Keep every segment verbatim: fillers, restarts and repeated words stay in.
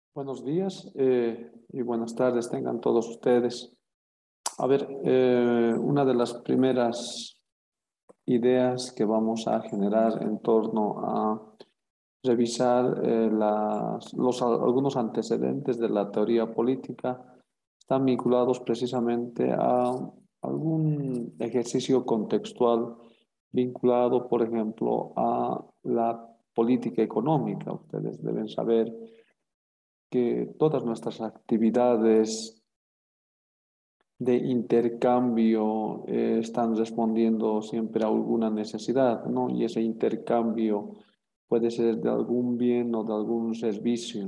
Buenos días eh, y buenas tardes tengan todos ustedes. A ver, eh, una de las primeras ideas que vamos a generar en torno a revisar eh, las- los, algunos antecedentes de la teoría política están vinculados precisamente a algún ejercicio contextual vinculado, por ejemplo, a la política económica. Ustedes deben saber que todas nuestras actividades de intercambio eh, están respondiendo siempre a alguna necesidad, ¿no? Y ese intercambio puede ser de algún bien o de algún servicio.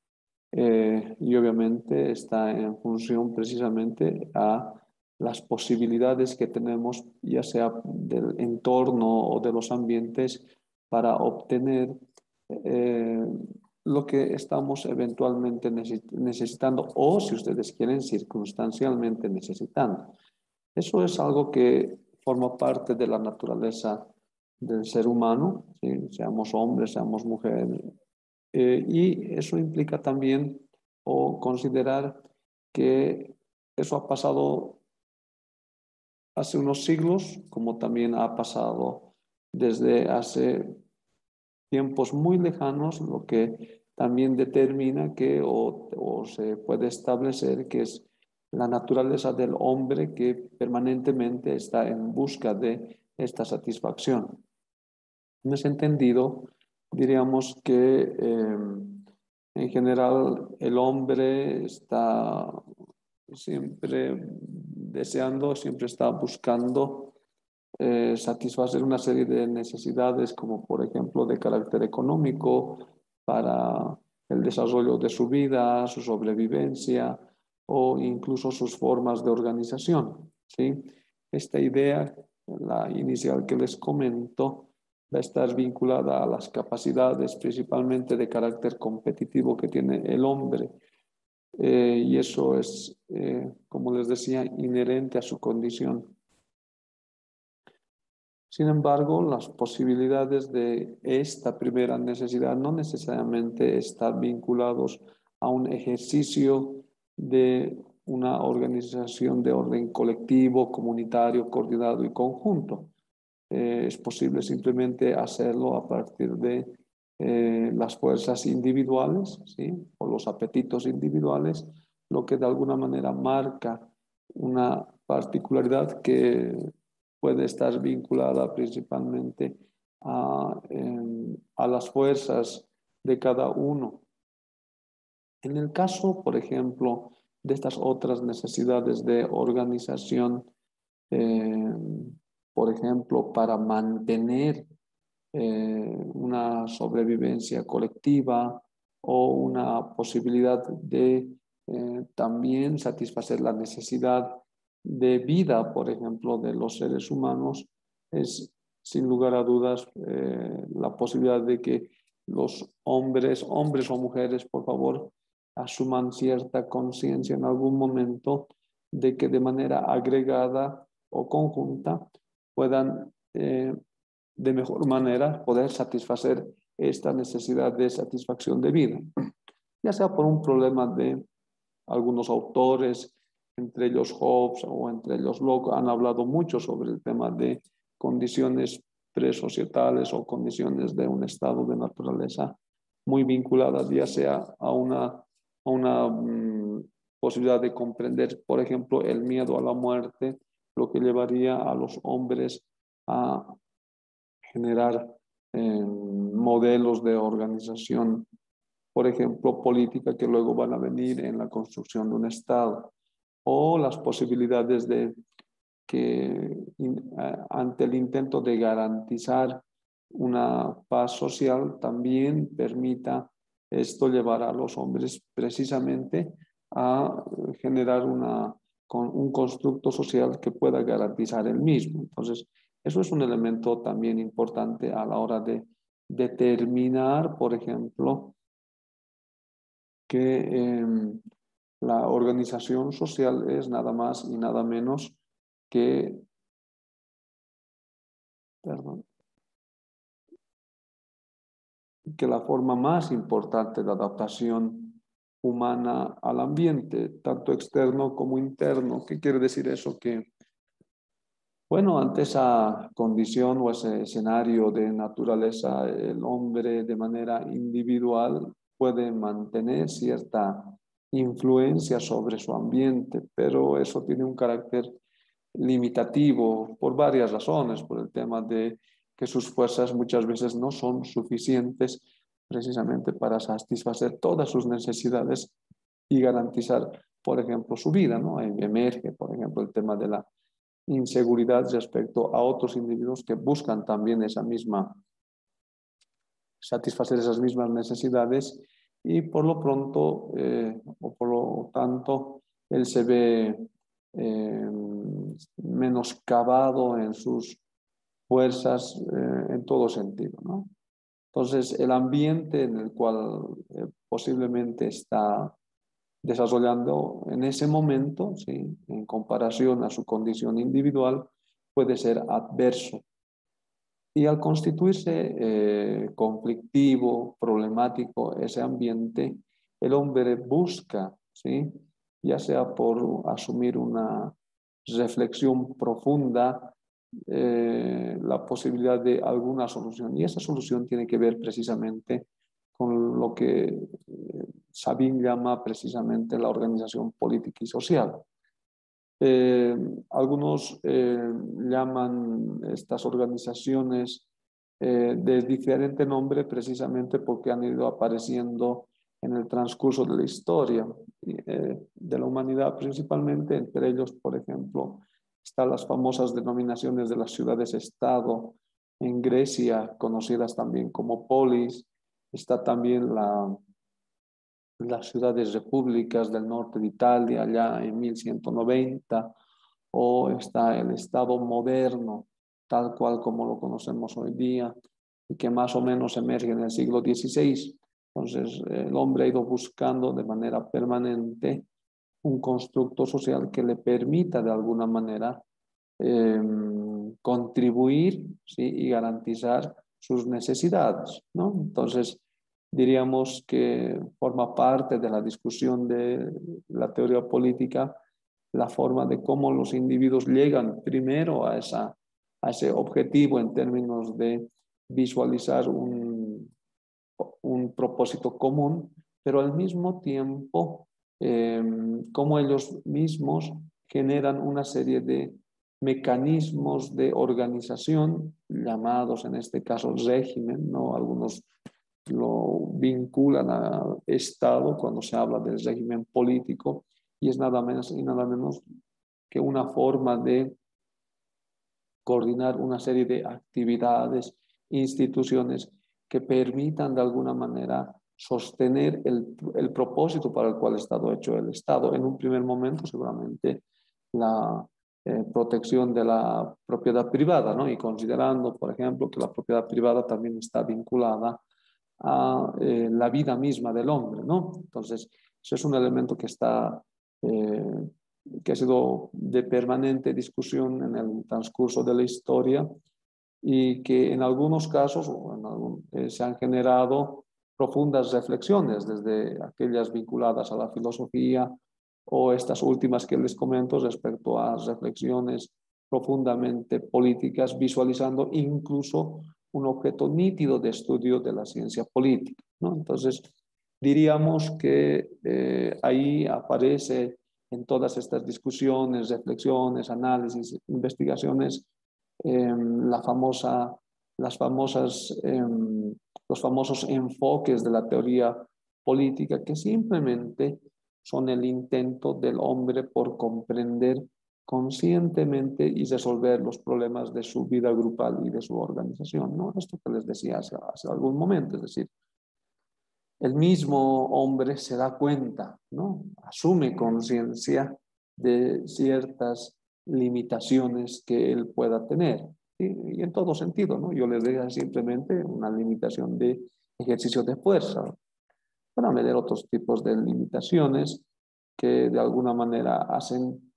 Eh, y obviamente está en función precisamente a las posibilidades que tenemos, ya sea del entorno o de los ambientes, para obtener eh, lo que estamos eventualmente necesitando o, si ustedes quieren, circunstancialmente necesitando. Eso es algo que forma parte de la naturaleza del ser humano, ¿sí? Seamos hombres, seamos mujeres. Eh, y eso implica también o considerar que eso ha pasado hace unos siglos, como también ha pasado desde hace tiempos muy lejanos, lo que también determina que o, o se puede establecer que es la naturaleza del hombre que permanentemente está en busca de esta satisfacción. En ese entendido, diríamos que eh, en general el hombre está siempre deseando, siempre está buscando eh, satisfacer una serie de necesidades, como por ejemplo de carácter económico, para el desarrollo de su vida, su sobrevivencia o incluso sus formas de organización, ¿sí? Esta idea, la inicial que les comento, va a estar vinculada a las capacidades principalmente de carácter competitivo que tiene el hombre. Eh, y eso es, eh, como les decía, inherente a su condición. Sin embargo, las posibilidades de esta primera necesidad no necesariamente están vinculados a un ejercicio de una organización de orden colectivo, comunitario, coordinado y conjunto. Eh, es posible simplemente hacerlo a partir de eh, las fuerzas individuales, ¿sí? O los apetitos individuales, lo que de alguna manera marca una particularidad que puede estar vinculada principalmente a, eh, a las fuerzas de cada uno. En el caso, por ejemplo, de estas otras necesidades de organización, eh, por ejemplo, para mantener eh, una sobrevivencia colectiva o una posibilidad de eh, también satisfacer la necesidad de vida, por ejemplo, de los seres humanos, es sin lugar a dudas eh, la posibilidad de que los hombres, hombres o mujeres, por favor, asuman cierta conciencia en algún momento de que de manera agregada o conjunta puedan eh, de mejor manera poder satisfacer esta necesidad de satisfacción de vida, ya sea por un problema de algunos autores, entre ellos Hobbes o entre ellos Locke, han hablado mucho sobre el tema de condiciones presocietales o condiciones de un estado de naturaleza muy vinculadas ya sea a una, a una um, posibilidad de comprender, por ejemplo, el miedo a la muerte, lo que llevaría a los hombres a generar eh, modelos de organización, por ejemplo, política que luego van a venir en la construcción de un Estado, o las posibilidades de que in, a, ante el intento de garantizar una paz social también permita esto llevar a los hombres precisamente a generar una, con un constructo social que pueda garantizar el mismo. Entonces, eso es un elemento también importante a la hora de determinar, por ejemplo, que eh, la organización social es nada más y nada menos que, perdón, que la forma más importante de adaptación humana al ambiente, tanto externo como interno. ¿Qué quiere decir eso? Que, bueno, ante esa condición o ese escenario de naturaleza, el hombre de manera individual puede mantener cierta influencia sobre su ambiente, pero eso tiene un carácter limitativo por varias razones, por el tema de que sus fuerzas muchas veces no son suficientes precisamente para satisfacer todas sus necesidades y garantizar, por ejemplo, su vida, ¿no? Ahí emerge, por ejemplo, el tema de la inseguridad respecto a otros individuos que buscan también esa misma, satisfacer esas mismas necesidades y por lo pronto, eh, o por lo tanto, él se ve eh, menoscabado en sus fuerzas eh, en todo sentido, ¿no? Entonces, el ambiente en el cual eh, posiblemente está desarrollando en ese momento, ¿sí? En comparación a su condición individual, puede ser adverso. Y al constituirse eh, conflictivo, problemático ese ambiente, el hombre busca, ¿sí? Ya sea por asumir una reflexión profunda, eh, la posibilidad de alguna solución. Y esa solución tiene que ver precisamente con lo que eh, Sabin llama precisamente la organización política y social. Eh, algunos eh, llaman estas organizaciones eh, de diferente nombre precisamente porque han ido apareciendo en el transcurso de la historia eh, de la humanidad principalmente. Entre ellos, por ejemplo, están las famosas denominaciones de las ciudades-estado en Grecia, conocidas también como polis. Está también la las ciudades repúblicas del norte de Italia, allá en mil ciento noventa, o está el Estado moderno, tal cual como lo conocemos hoy día, y que más o menos emerge en el siglo dieciséis. Entonces, el hombre ha ido buscando de manera permanente un constructo social que le permita de alguna manera eh, contribuir, ¿sí? Y garantizar sus necesidades, ¿no? Entonces, diríamos que forma parte de la discusión de la teoría política la forma de cómo los individuos llegan primero a, esa, a ese objetivo en términos de visualizar un, un propósito común, pero al mismo tiempo eh, cómo ellos mismos generan una serie de mecanismos de organización llamados en este caso régimen, ¿no? Algunos lo vinculan al Estado cuando se habla del régimen político y es nada menos y nada menos que una forma de coordinar una serie de actividades, instituciones que permitan de alguna manera sostener el, el propósito para el cual ha estado hecho el Estado. En un primer momento, seguramente, la eh, protección de la propiedad privada, ¿no? Y considerando, por ejemplo, que la propiedad privada también está vinculada a eh, la vida misma del hombre, ¿no? Entonces, eso es un elemento que está eh, que ha sido de permanente discusión en el transcurso de la historia y que en algunos casos en algún, eh, se han generado profundas reflexiones, desde aquellas vinculadas a la filosofía o estas últimas que les comento respecto a reflexiones profundamente políticas, visualizando incluso un objeto nítido de estudio de la ciencia política, ¿no? Entonces, diríamos que eh, ahí aparece en todas estas discusiones, reflexiones, análisis, investigaciones, eh, la famosa, las famosas, eh, los famosos enfoques de la teoría política que simplemente son el intento del hombre por comprender conscientemente y resolver los problemas de su vida grupal y de su organización, ¿no? Esto que les decía hace, hace algún momento, es decir, el mismo hombre se da cuenta, ¿no? Asume conciencia de ciertas limitaciones que él pueda tener. ¿Sí? Y en todo sentido, ¿no? Yo les diría simplemente una limitación de ejercicio de fuerza. Para medir otros tipos de limitaciones que de alguna manera hacen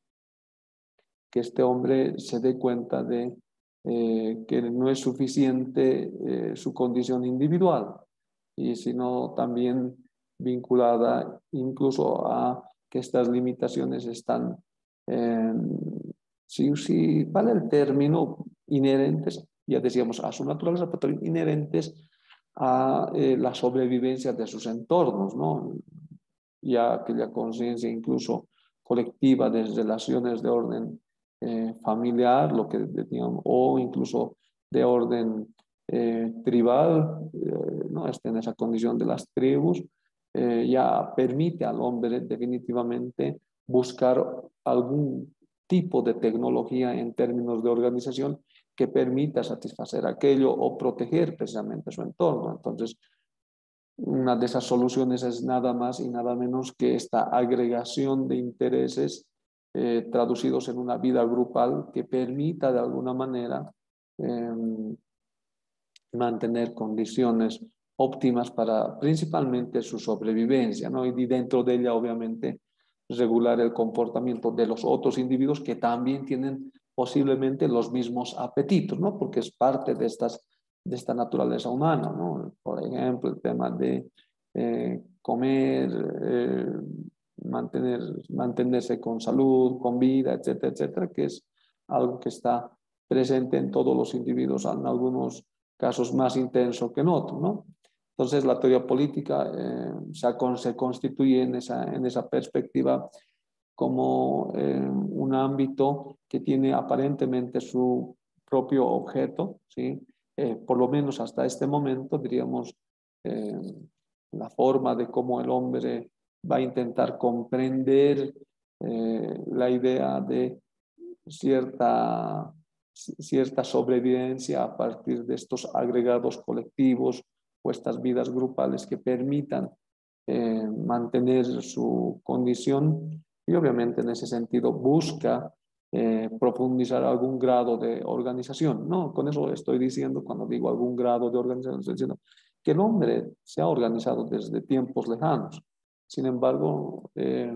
que este hombre se dé cuenta de eh, que no es suficiente eh, su condición individual, y sino también vinculada incluso a que estas limitaciones están, eh, si, si vale el término, inherentes, ya decíamos, a su naturaleza, pero también inherentes a eh, la sobrevivencia de sus entornos, ¿no? Ya aquella conciencia incluso colectiva de relaciones de orden eh, familiar, lo que decíamos, o incluso de orden eh, tribal, eh, ¿no? Está en esa condición de las tribus, eh, ya permite al hombre definitivamente buscar algún tipo de tecnología en términos de organización que permita satisfacer aquello o proteger precisamente su entorno. Entonces, una de esas soluciones es nada más y nada menos que esta agregación de intereses eh, traducidos en una vida grupal que permita de alguna manera eh, mantener condiciones óptimas para principalmente su sobrevivencia, ¿no? Y dentro de ella, obviamente, regular el comportamiento de los otros individuos que también tienen posiblemente los mismos apetitos, ¿no? Porque es parte de, estas, de esta naturaleza humana, ¿no? Por ejemplo, el tema de eh, comer, eh, mantener, mantenerse con salud, con vida, etcétera, etcétera, que es algo que está presente en todos los individuos, en algunos casos más intenso que en otros, ¿no? Entonces la teoría política eh, se, se constituye en esa, en esa perspectiva como eh, un ámbito que tiene aparentemente su propio objeto, ¿sí? Eh, por lo menos hasta este momento, diríamos, eh, la forma de cómo el hombre va a intentar comprender eh, la idea de cierta cierta sobrevivencia a partir de estos agregados colectivos o estas vidas grupales que permitan eh, mantener su condición y obviamente en ese sentido busca eh, profundizar algún grado de organización. No, con eso estoy diciendo, cuando digo algún grado de organización, estoy diciendo que el hombre se ha organizado desde tiempos lejanos. Sin embargo, eh,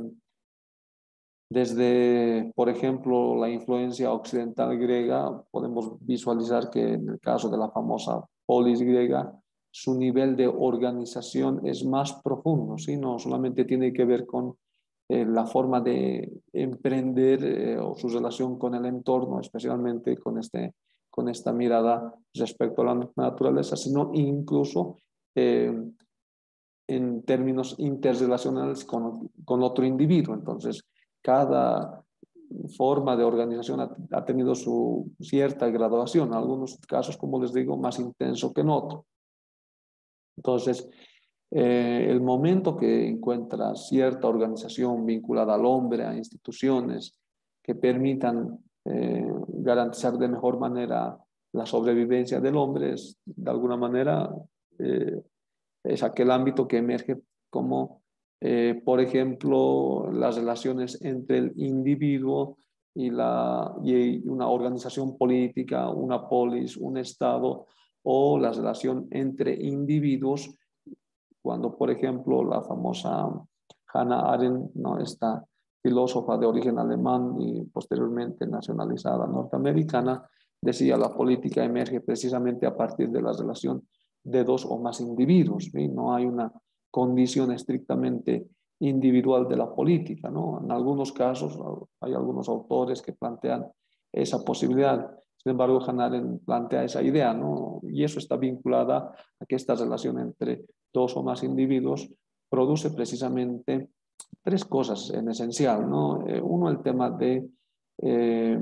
desde, por ejemplo, la influencia occidental griega, podemos visualizar que en el caso de la famosa polis griega, su nivel de organización es más profundo, ¿sí? No solamente tiene que ver con eh, la forma de emprender eh, o su relación con el entorno, especialmente con, este, con esta mirada respecto a la naturaleza, sino incluso eh, en términos interrelacionales con, con otro individuo. Entonces, cada forma de organización ha, ha tenido su cierta graduación, en algunos casos, como les digo, más intenso que en otros. Entonces, eh, el momento que encuentra cierta organización vinculada al hombre, a instituciones que permitan eh, garantizar de mejor manera la sobrevivencia del hombre, es de alguna manera eh, es aquel ámbito que emerge como, eh, por ejemplo, las relaciones entre el individuo y, la, y una organización política, una polis, un Estado, o la relación entre individuos, cuando, por ejemplo, la famosa Hannah Arendt, ¿no? Esta filósofa de origen alemán y posteriormente nacionalizada norteamericana, decía la política emerge precisamente a partir de la relación de dos o más individuos, ¿sí? No hay una condición estrictamente individual de la política, ¿no? En algunos casos hay algunos autores que plantean esa posibilidad. Sin embargo, Hannah Arendt plantea esa idea, ¿no? Y eso está vinculada a que esta relación entre dos o más individuos produce precisamente tres cosas en esencial, ¿no? Eh, uno, el tema de eh,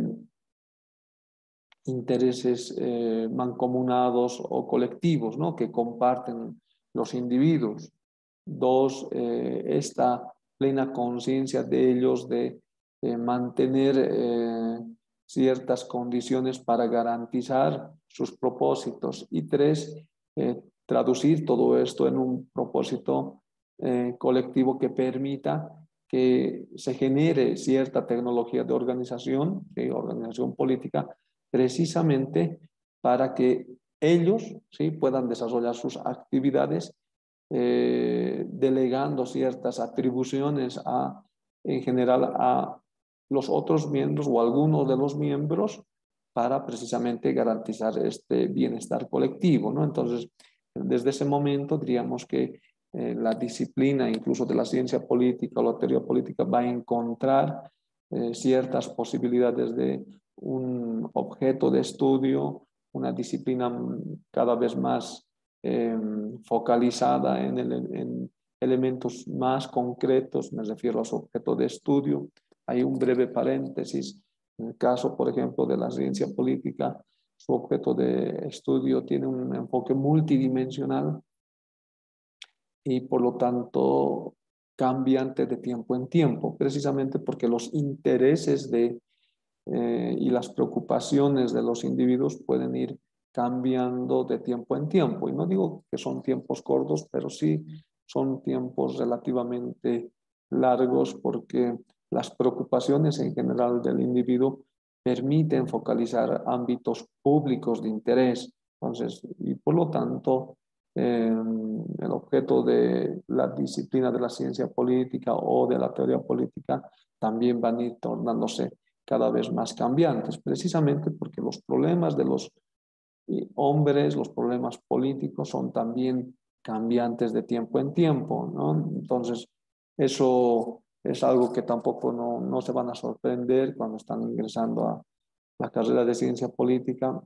intereses eh, mancomunados o colectivos, ¿no? Que comparten los individuos. Dos, eh, esta plena conciencia de ellos de eh, mantener eh, ciertas condiciones para garantizar sus propósitos. Y tres, eh, traducir todo esto en un propósito eh, colectivo que permita que se genere cierta tecnología de organización, de organización política, precisamente para que ellos, ¿sí?, puedan desarrollar sus actividades eh, delegando ciertas atribuciones a, en general a los otros miembros o algunos de los miembros para precisamente garantizar este bienestar colectivo, ¿no? Entonces, desde ese momento diríamos que eh, la disciplina incluso de la ciencia política o la teoría política va a encontrar eh, ciertas posibilidades de un objeto de estudio, una disciplina cada vez más eh, focalizada en, el, en elementos más concretos, me refiero a su objeto de estudio. Hay un breve paréntesis. En el caso, por ejemplo, de la ciencia política, su objeto de estudio tiene un enfoque multidimensional y por lo tanto cambiante de tiempo en tiempo, precisamente porque los intereses de, eh, y las preocupaciones de los individuos pueden ir cambiando de tiempo en tiempo. Y no digo que son tiempos cortos, pero sí son tiempos relativamente largos porque las preocupaciones en general del individuo permiten focalizar ámbitos públicos de interés. Entonces, y por lo tanto, eh, el objeto de la disciplina de la ciencia política o de la teoría política también van a ir tornándose cada vez más cambiantes, precisamente porque los problemas de los hombres, los problemas políticos son también cambiantes de tiempo en tiempo, ¿no? Entonces, eso es algo que tampoco no, no se van a sorprender cuando están ingresando a la carrera de ciencia política,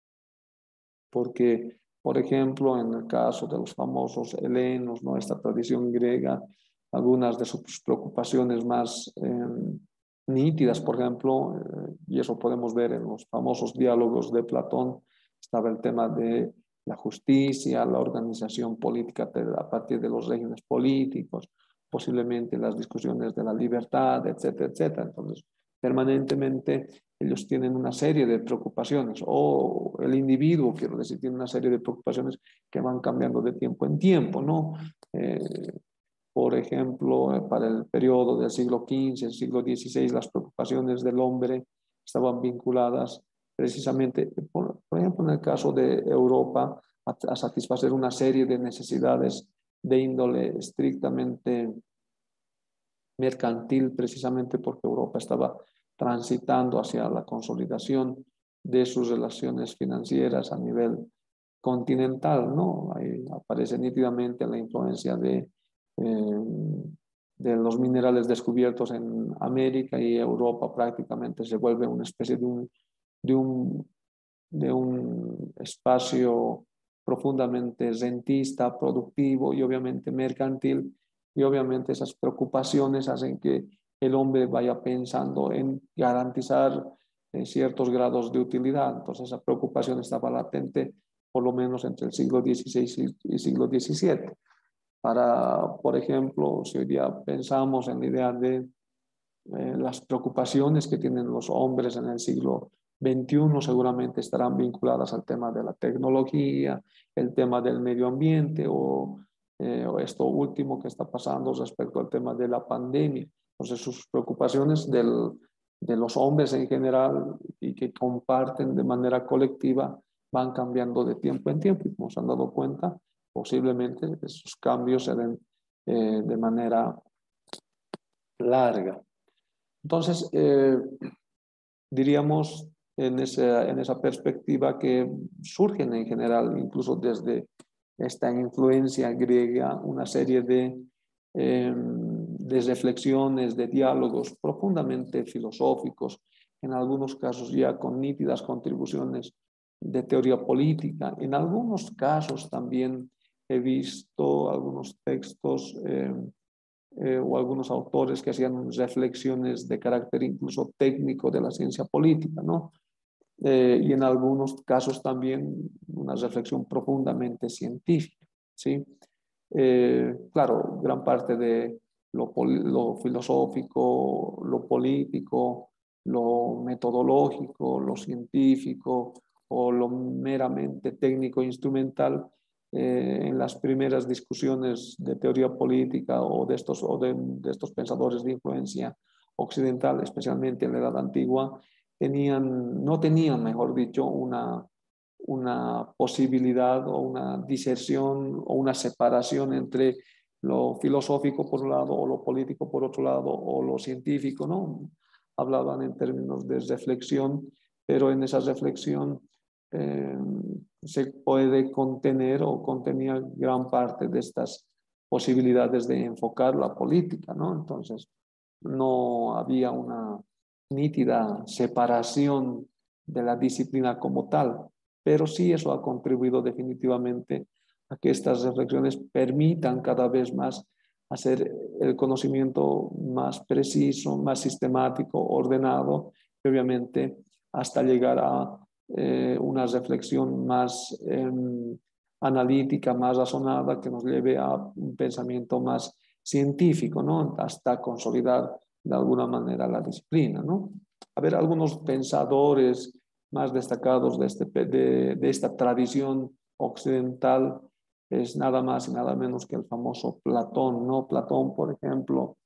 porque, por ejemplo, en el caso de los famosos helenos, ¿no? Esta tradición griega, algunas de sus preocupaciones más eh, nítidas, por ejemplo, eh, y eso podemos ver en los famosos diálogos de Platón, estaba el tema de la justicia, la organización política a partir de los regímenes políticos, posiblemente las discusiones de la libertad, etcétera, etcétera. Entonces, permanentemente ellos tienen una serie de preocupaciones, o el individuo, quiero decir, tiene una serie de preocupaciones que van cambiando de tiempo en tiempo, ¿no? Eh, por ejemplo, eh, para el periodo del siglo quince, el siglo dieciséis, las preocupaciones del hombre estaban vinculadas precisamente, por, por ejemplo, en el caso de Europa, a, a satisfacer una serie de necesidades de índole estrictamente mercantil, precisamente porque Europa estaba transitando hacia la consolidación de sus relaciones financieras a nivel continental, ¿no? Ahí aparece nítidamente la influencia de, eh, de los minerales descubiertos en América, y Europa prácticamente se vuelve una especie de un, de un, de un espacio profundamente rentista, productivo y obviamente mercantil, y obviamente esas preocupaciones hacen que el hombre vaya pensando en garantizar eh, ciertos grados de utilidad. Entonces esa preocupación estaba latente por lo menos entre el siglo dieciséis y siglo diecisiete. Para, por ejemplo, si hoy día pensamos en la idea de eh, las preocupaciones que tienen los hombres en el siglo veintiuno, seguramente estarán vinculadas al tema de la tecnología, el tema del medio ambiente o, eh, o esto último que está pasando respecto al tema de la pandemia. Entonces, sus preocupaciones del, de los hombres en general y que comparten de manera colectiva van cambiando de tiempo en tiempo, y como se han dado cuenta, posiblemente esos cambios se den eh, de manera larga. Entonces, eh, diríamos en esa, en esa perspectiva que surgen en general, incluso desde esta influencia griega, una serie de, eh, de reflexiones, de diálogos profundamente filosóficos, en algunos casos ya con nítidas contribuciones de teoría política. En algunos casos también he visto algunos textos eh, eh, o algunos autores que hacían reflexiones de carácter incluso técnico de la ciencia política, ¿no? Eh, y en algunos casos también una reflexión profundamente científica, ¿sí? Eh, claro, gran parte de lo, lo filosófico, lo político, lo metodológico, lo científico o lo meramente técnico e instrumental, eh, en las primeras discusiones de teoría política o de estos, o de, de estos pensadores de influencia occidental, especialmente en la Edad Antigua, tenían, no tenían, mejor dicho, una, una posibilidad o una diserción o una separación entre lo filosófico por un lado o lo político por otro lado o lo científico, ¿no? Hablaban en términos de reflexión, pero en esa reflexión eh, se puede contener o contenía gran parte de estas posibilidades de enfocar la política, ¿no? Entonces, no había una nítida separación de la disciplina como tal, pero sí eso ha contribuido definitivamente a que estas reflexiones permitan cada vez más hacer el conocimiento más preciso, más sistemático, ordenado, y obviamente hasta llegar a eh, una reflexión más eh, analítica, más razonada, que nos lleve a un pensamiento más científico, ¿no? Hasta consolidar de alguna manera la disciplina, ¿no? A ver, algunos pensadores más destacados de, este, de, de esta tradición occidental es nada más y nada menos que el famoso Platón, ¿no? Platón, por ejemplo,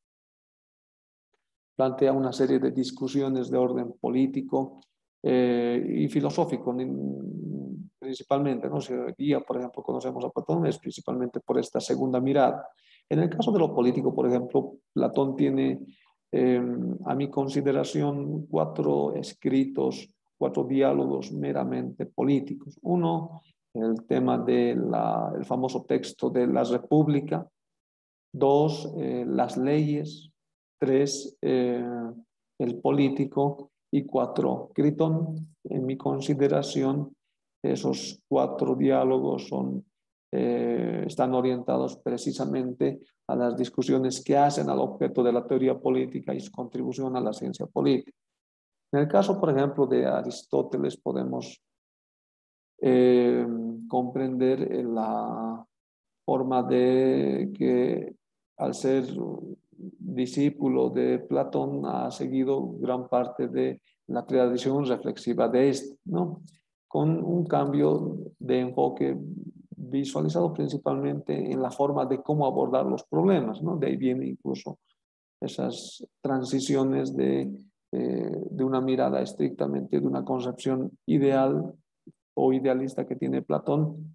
plantea una serie de discusiones de orden político eh, y filosófico, principalmente, ¿no? Si hoy día, por ejemplo, conocemos a Platón, es principalmente por esta segunda mirada. En el caso de lo político, por ejemplo, Platón tiene, eh, a mi consideración, cuatro escritos, cuatro diálogos meramente políticos. Uno, el tema del famoso texto de la República. Dos, eh, las leyes. Tres, eh, el político. Y cuatro, Critón. En mi consideración, esos cuatro diálogos son, eh, están orientados precisamente a las discusiones que hacen al objeto de la teoría política y su contribución a la ciencia política. En el caso, por ejemplo, de Aristóteles, podemos eh, comprender la forma de que, al ser discípulo de Platón, ha seguido gran parte de la tradición reflexiva de este, ¿no? Con un cambio de enfoque visualizado principalmente en la forma de cómo abordar los problemas, ¿no? De ahí viene incluso esas transiciones de, eh, de una mirada estrictamente de una concepción ideal o idealista que tiene Platón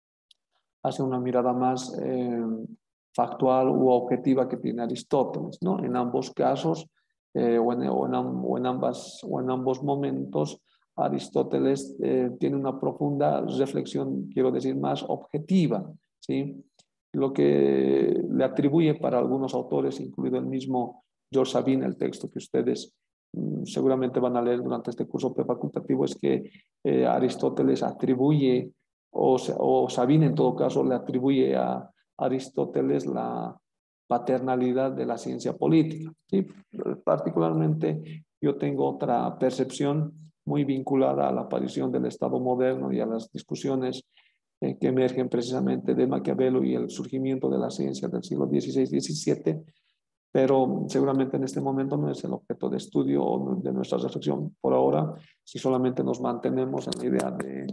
hacia una mirada más eh, factual u objetiva que tiene Aristóteles, ¿no? En ambos casos eh, o, en, o, en, o, en ambas, o en ambos momentos, Aristóteles eh, tiene una profunda reflexión, quiero decir, más objetiva, ¿sí? Lo que le atribuye para algunos autores, incluido el mismo George Sabine, el texto que ustedes mm, seguramente van a leer durante este curso prefacultativo, es que eh, Aristóteles atribuye, o, o Sabine en todo caso, le atribuye a Aristóteles la paternalidad de la ciencia política, ¿sí? Particularmente yo tengo otra percepción muy vinculada a la aparición del Estado moderno y a las discusiones eh, que emergen precisamente de Maquiavelo y el surgimiento de la ciencia del siglo dieciséis diecisiete, pero seguramente en este momento no es el objeto de estudio de nuestra reflexión. Por ahora, si solamente nos mantenemos en la idea de,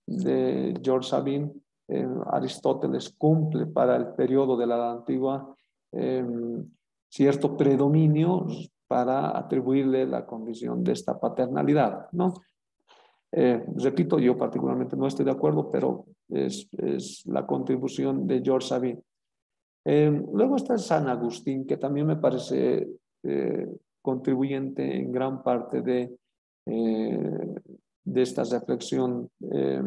de George Sabine, eh, Aristóteles cumple para el periodo de la Edad Antigua eh, cierto predominio para atribuirle la condición de esta paternalidad, ¿no? Eh, repito, yo particularmente no estoy de acuerdo, pero es, es la contribución de George Sabine. Eh, luego está San Agustín, que también me parece eh, contribuyente en gran parte de, eh, de esta reflexión eh,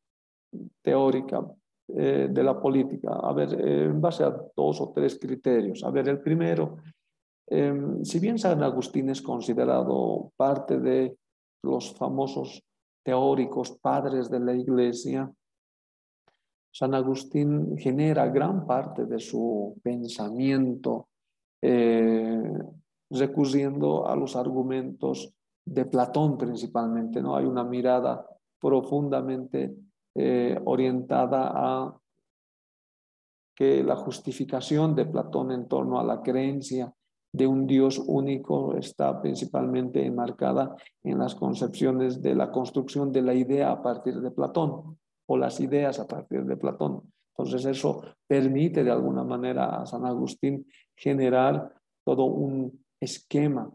teórica eh, de la política. A ver, eh, en base a dos o tres criterios. A ver, el primero, eh, si bien San Agustín es considerado parte de los famosos teóricos padres de la Iglesia, San Agustín genera gran parte de su pensamiento eh, recurriendo a los argumentos de Platón principalmente, ¿no? Hay una mirada profundamente eh, orientada a que la justificación de Platón en torno a la creencia de un Dios único está principalmente enmarcada en las concepciones de la construcción de la idea a partir de Platón o las ideas a partir de Platón. Entonces eso permite de alguna manera a San Agustín generar todo un esquema,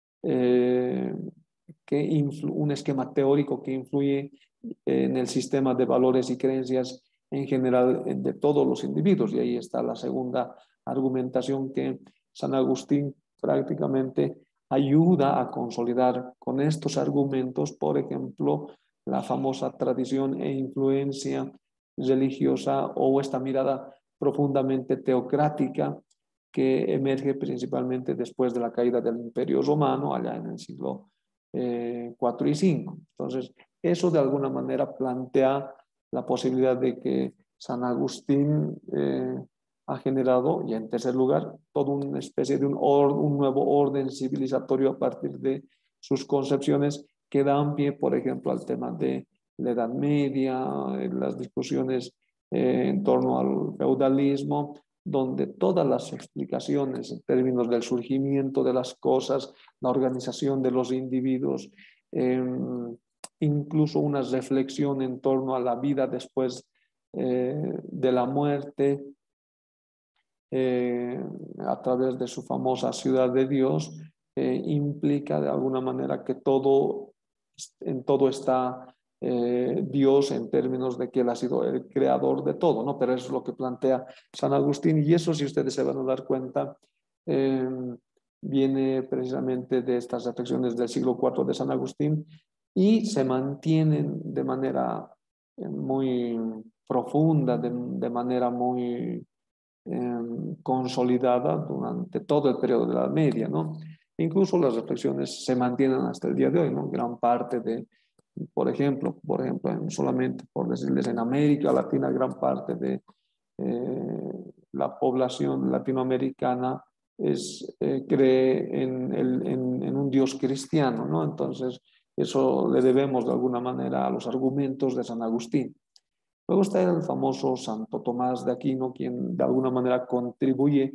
eh, que un esquema teórico que influye en el sistema de valores y creencias en general de todos los individuos. Y ahí está la segunda argumentación, que San Agustín prácticamente ayuda a consolidar con estos argumentos, por ejemplo, la famosa tradición e influencia religiosa o esta mirada profundamente teocrática que emerge principalmente después de la caída del Imperio Romano, allá en el siglo eh, cuatro y cinco. Entonces, eso de alguna manera plantea la posibilidad de que San Agustín eh, ha generado, y en tercer lugar, toda una especie de un, or, un nuevo orden civilizatorio a partir de sus concepciones que dan pie, por ejemplo, al tema de la Edad Media, las discusiones eh, en torno al feudalismo, donde todas las explicaciones en términos del surgimiento de las cosas, la organización de los individuos, eh, incluso una reflexión en torno a la vida después eh, de la muerte, eh, a través de su famosa Ciudad de Dios, eh, implica de alguna manera que todo, en todo está eh, Dios en términos de que Él ha sido el creador de todo, ¿no? Pero eso es lo que plantea San Agustín, y eso, si ustedes se van a dar cuenta, eh, viene precisamente de estas reflexiones del siglo cuarto de San Agustín y se mantienen de manera muy profunda, de, de manera muy eh, consolidada durante todo el periodo de la Edad Media, ¿no? Incluso las reflexiones se mantienen hasta el día de hoy, ¿no? Gran parte de, por ejemplo, por ejemplo, en, solamente por decirles, en América Latina, gran parte de eh, la población latinoamericana es, eh, cree en, el, en, en un Dios cristiano, ¿no? Entonces, eso le debemos de alguna manera a los argumentos de San Agustín. Luego está el famoso Santo Tomás de Aquino, quien de alguna manera contribuye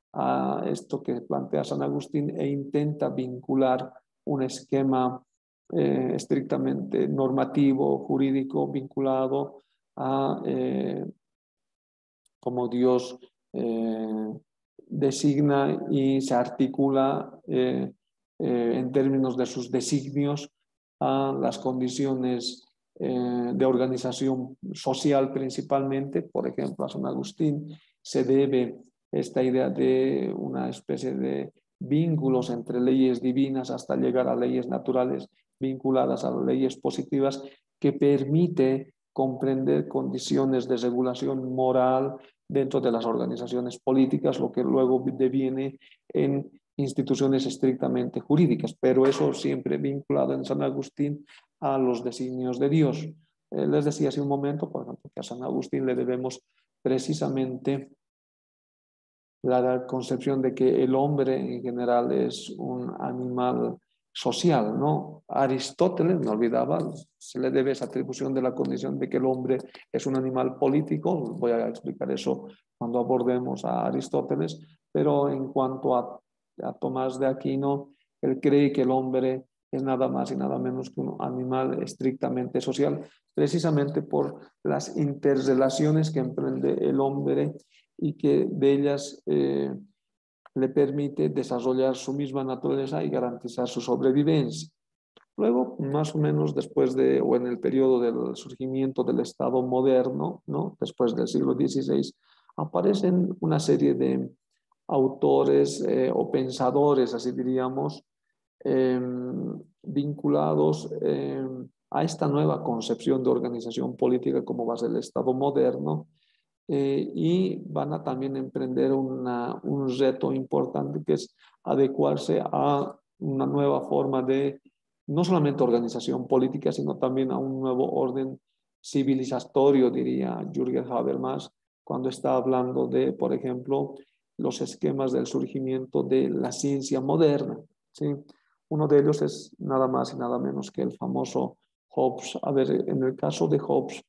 a esto que plantea San Agustín e intenta vincular un esquema eh, estrictamente normativo, jurídico, vinculado a eh, cómo Dios eh, designa y se articula eh, eh, en términos de sus designios a las condiciones eh, de organización social principalmente. Por ejemplo, a San Agustín se debe esta idea de una especie de vínculos entre leyes divinas hasta llegar a leyes naturales vinculadas a las leyes positivas, que permite comprender condiciones de regulación moral dentro de las organizaciones políticas, lo que luego deviene en instituciones estrictamente jurídicas, pero eso siempre vinculado en San Agustín a los designios de Dios. Eh, les decía hace un momento, por ejemplo, que a San Agustín le debemos precisamente la concepción de que el hombre en general es un animal social, ¿no? Aristóteles, me olvidaba, se le debe esa atribución de la condición de que el hombre es un animal político. Voy a explicar eso cuando abordemos a Aristóteles, pero en cuanto a, a Tomás de Aquino, él cree que el hombre es nada más y nada menos que un animal estrictamente social, precisamente por las interrelaciones que emprende el hombre y que de ellas eh, le permite desarrollar su misma naturaleza y garantizar su sobrevivencia. Luego, más o menos después de, o en el periodo del surgimiento del Estado moderno, ¿no? Después del siglo dieciséis, aparecen una serie de autores eh, o pensadores, así diríamos, eh, vinculados eh, a esta nueva concepción de organización política como va a ser el Estado moderno, eh, y van a también emprender una, un reto importante que es adecuarse a una nueva forma de no solamente organización política, sino también a un nuevo orden civilizatorio, diría Jürgen Habermas, cuando está hablando de, por ejemplo, los esquemas del surgimiento de la ciencia moderna, ¿sí? Uno de ellos es nada más y nada menos que el famoso Hobbes. A ver, en el caso de Hobbes,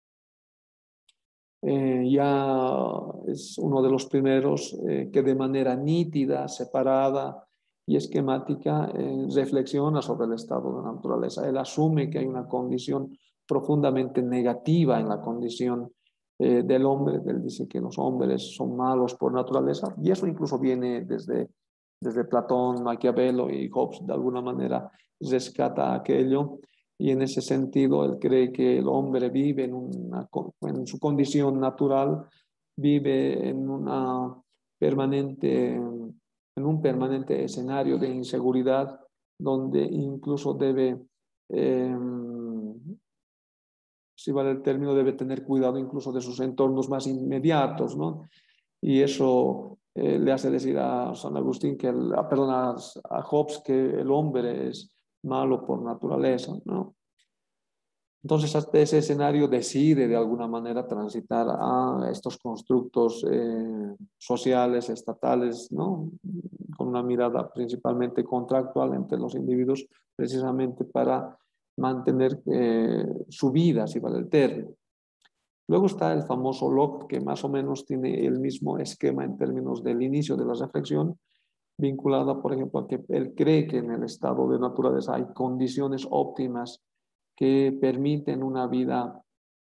eh, ya es uno de los primeros eh, que de manera nítida, separada y esquemática eh, reflexiona sobre el estado de la naturaleza. Él asume que hay una condición profundamente negativa en la condición eh, del hombre. Él dice que los hombres son malos por naturaleza, y eso incluso viene desde, desde Platón, Maquiavelo, y Hobbes de alguna manera rescata aquello. Y en ese sentido, él cree que el hombre vive en, una, en su condición natural, vive en, una permanente, en un permanente escenario de inseguridad, donde incluso debe eh, si vale el término, debe tener cuidado incluso de sus entornos más inmediatos, ¿no? Y eso eh, le hace decir a San Agustín, que el, a, perdón, a, a Hobbes, que el hombre es malo por naturaleza, ¿no? Entonces, hasta ese escenario decide de alguna manera transitar a estos constructos eh, sociales, estatales, ¿no? Con una mirada principalmente contractual entre los individuos, precisamente para mantener eh, su vida, si vale el término. Luego está el famoso Locke, que más o menos tiene el mismo esquema en términos del inicio de la reflexión, vinculada, por ejemplo, a que él cree que en el estado de naturaleza hay condiciones óptimas que permiten una vida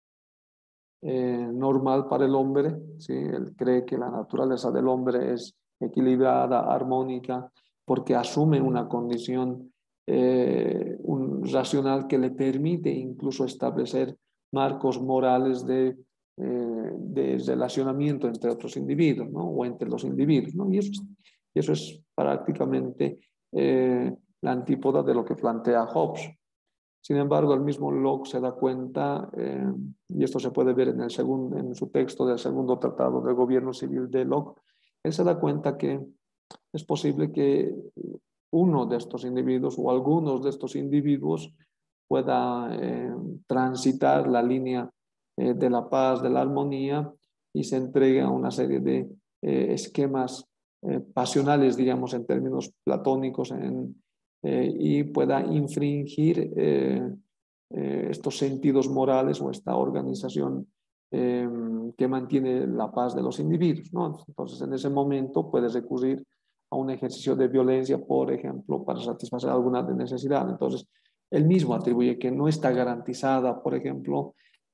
eh, normal para el hombre, ¿sí? Él cree que la naturaleza del hombre es equilibrada, armónica, porque asume una condición eh, un, racional que le permite incluso establecer marcos morales de, eh, de relacionamiento entre otros individuos, ¿no? O entre los individuos, ¿no? Y eso es, y eso es prácticamente eh, la antípoda de lo que plantea Hobbes. Sin embargo, el mismo Locke se da cuenta, eh, y esto se puede ver en, el segundo, en su texto del segundo tratado de gobierno civil de Locke, él se da cuenta que es posible que uno de estos individuos o algunos de estos individuos pueda eh, transitar la línea eh, de la paz, de la armonía, y se entregue a una serie de eh, esquemas eh, pasionales, digamos, en términos platónicos, en, eh, y pueda infringir eh, eh, estos sentidos morales o esta organización eh, que mantiene la paz de los individuos, ¿no? Entonces, en ese momento puedes recurrir a un ejercicio de violencia, por ejemplo, para satisfacer alguna necesidad. Entonces, él mismo atribuye que no está garantizada, por ejemplo,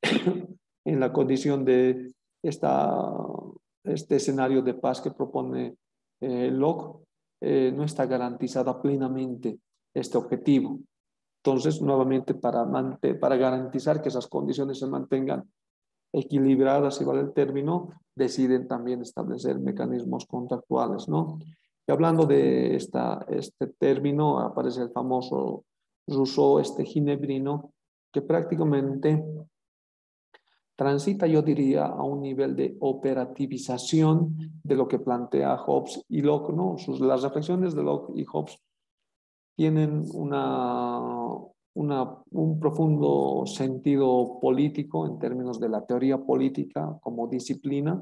en la condición de esta, este escenario de paz que propone eh, Locke, eh, no está garantizada plenamente este objetivo. Entonces, nuevamente, para, para garantizar que esas condiciones se mantengan equilibradas, si vale el término, deciden también establecer mecanismos contractuales, ¿no? Y hablando de esta, este término, aparece el famoso Rousseau, este ginebrino, que prácticamente transita, yo diría, a un nivel de operativización de lo que plantea Hobbes y Locke, ¿no? Sus, las reflexiones de Locke y Hobbes tienen una, una, un profundo sentido político en términos de la teoría política como disciplina,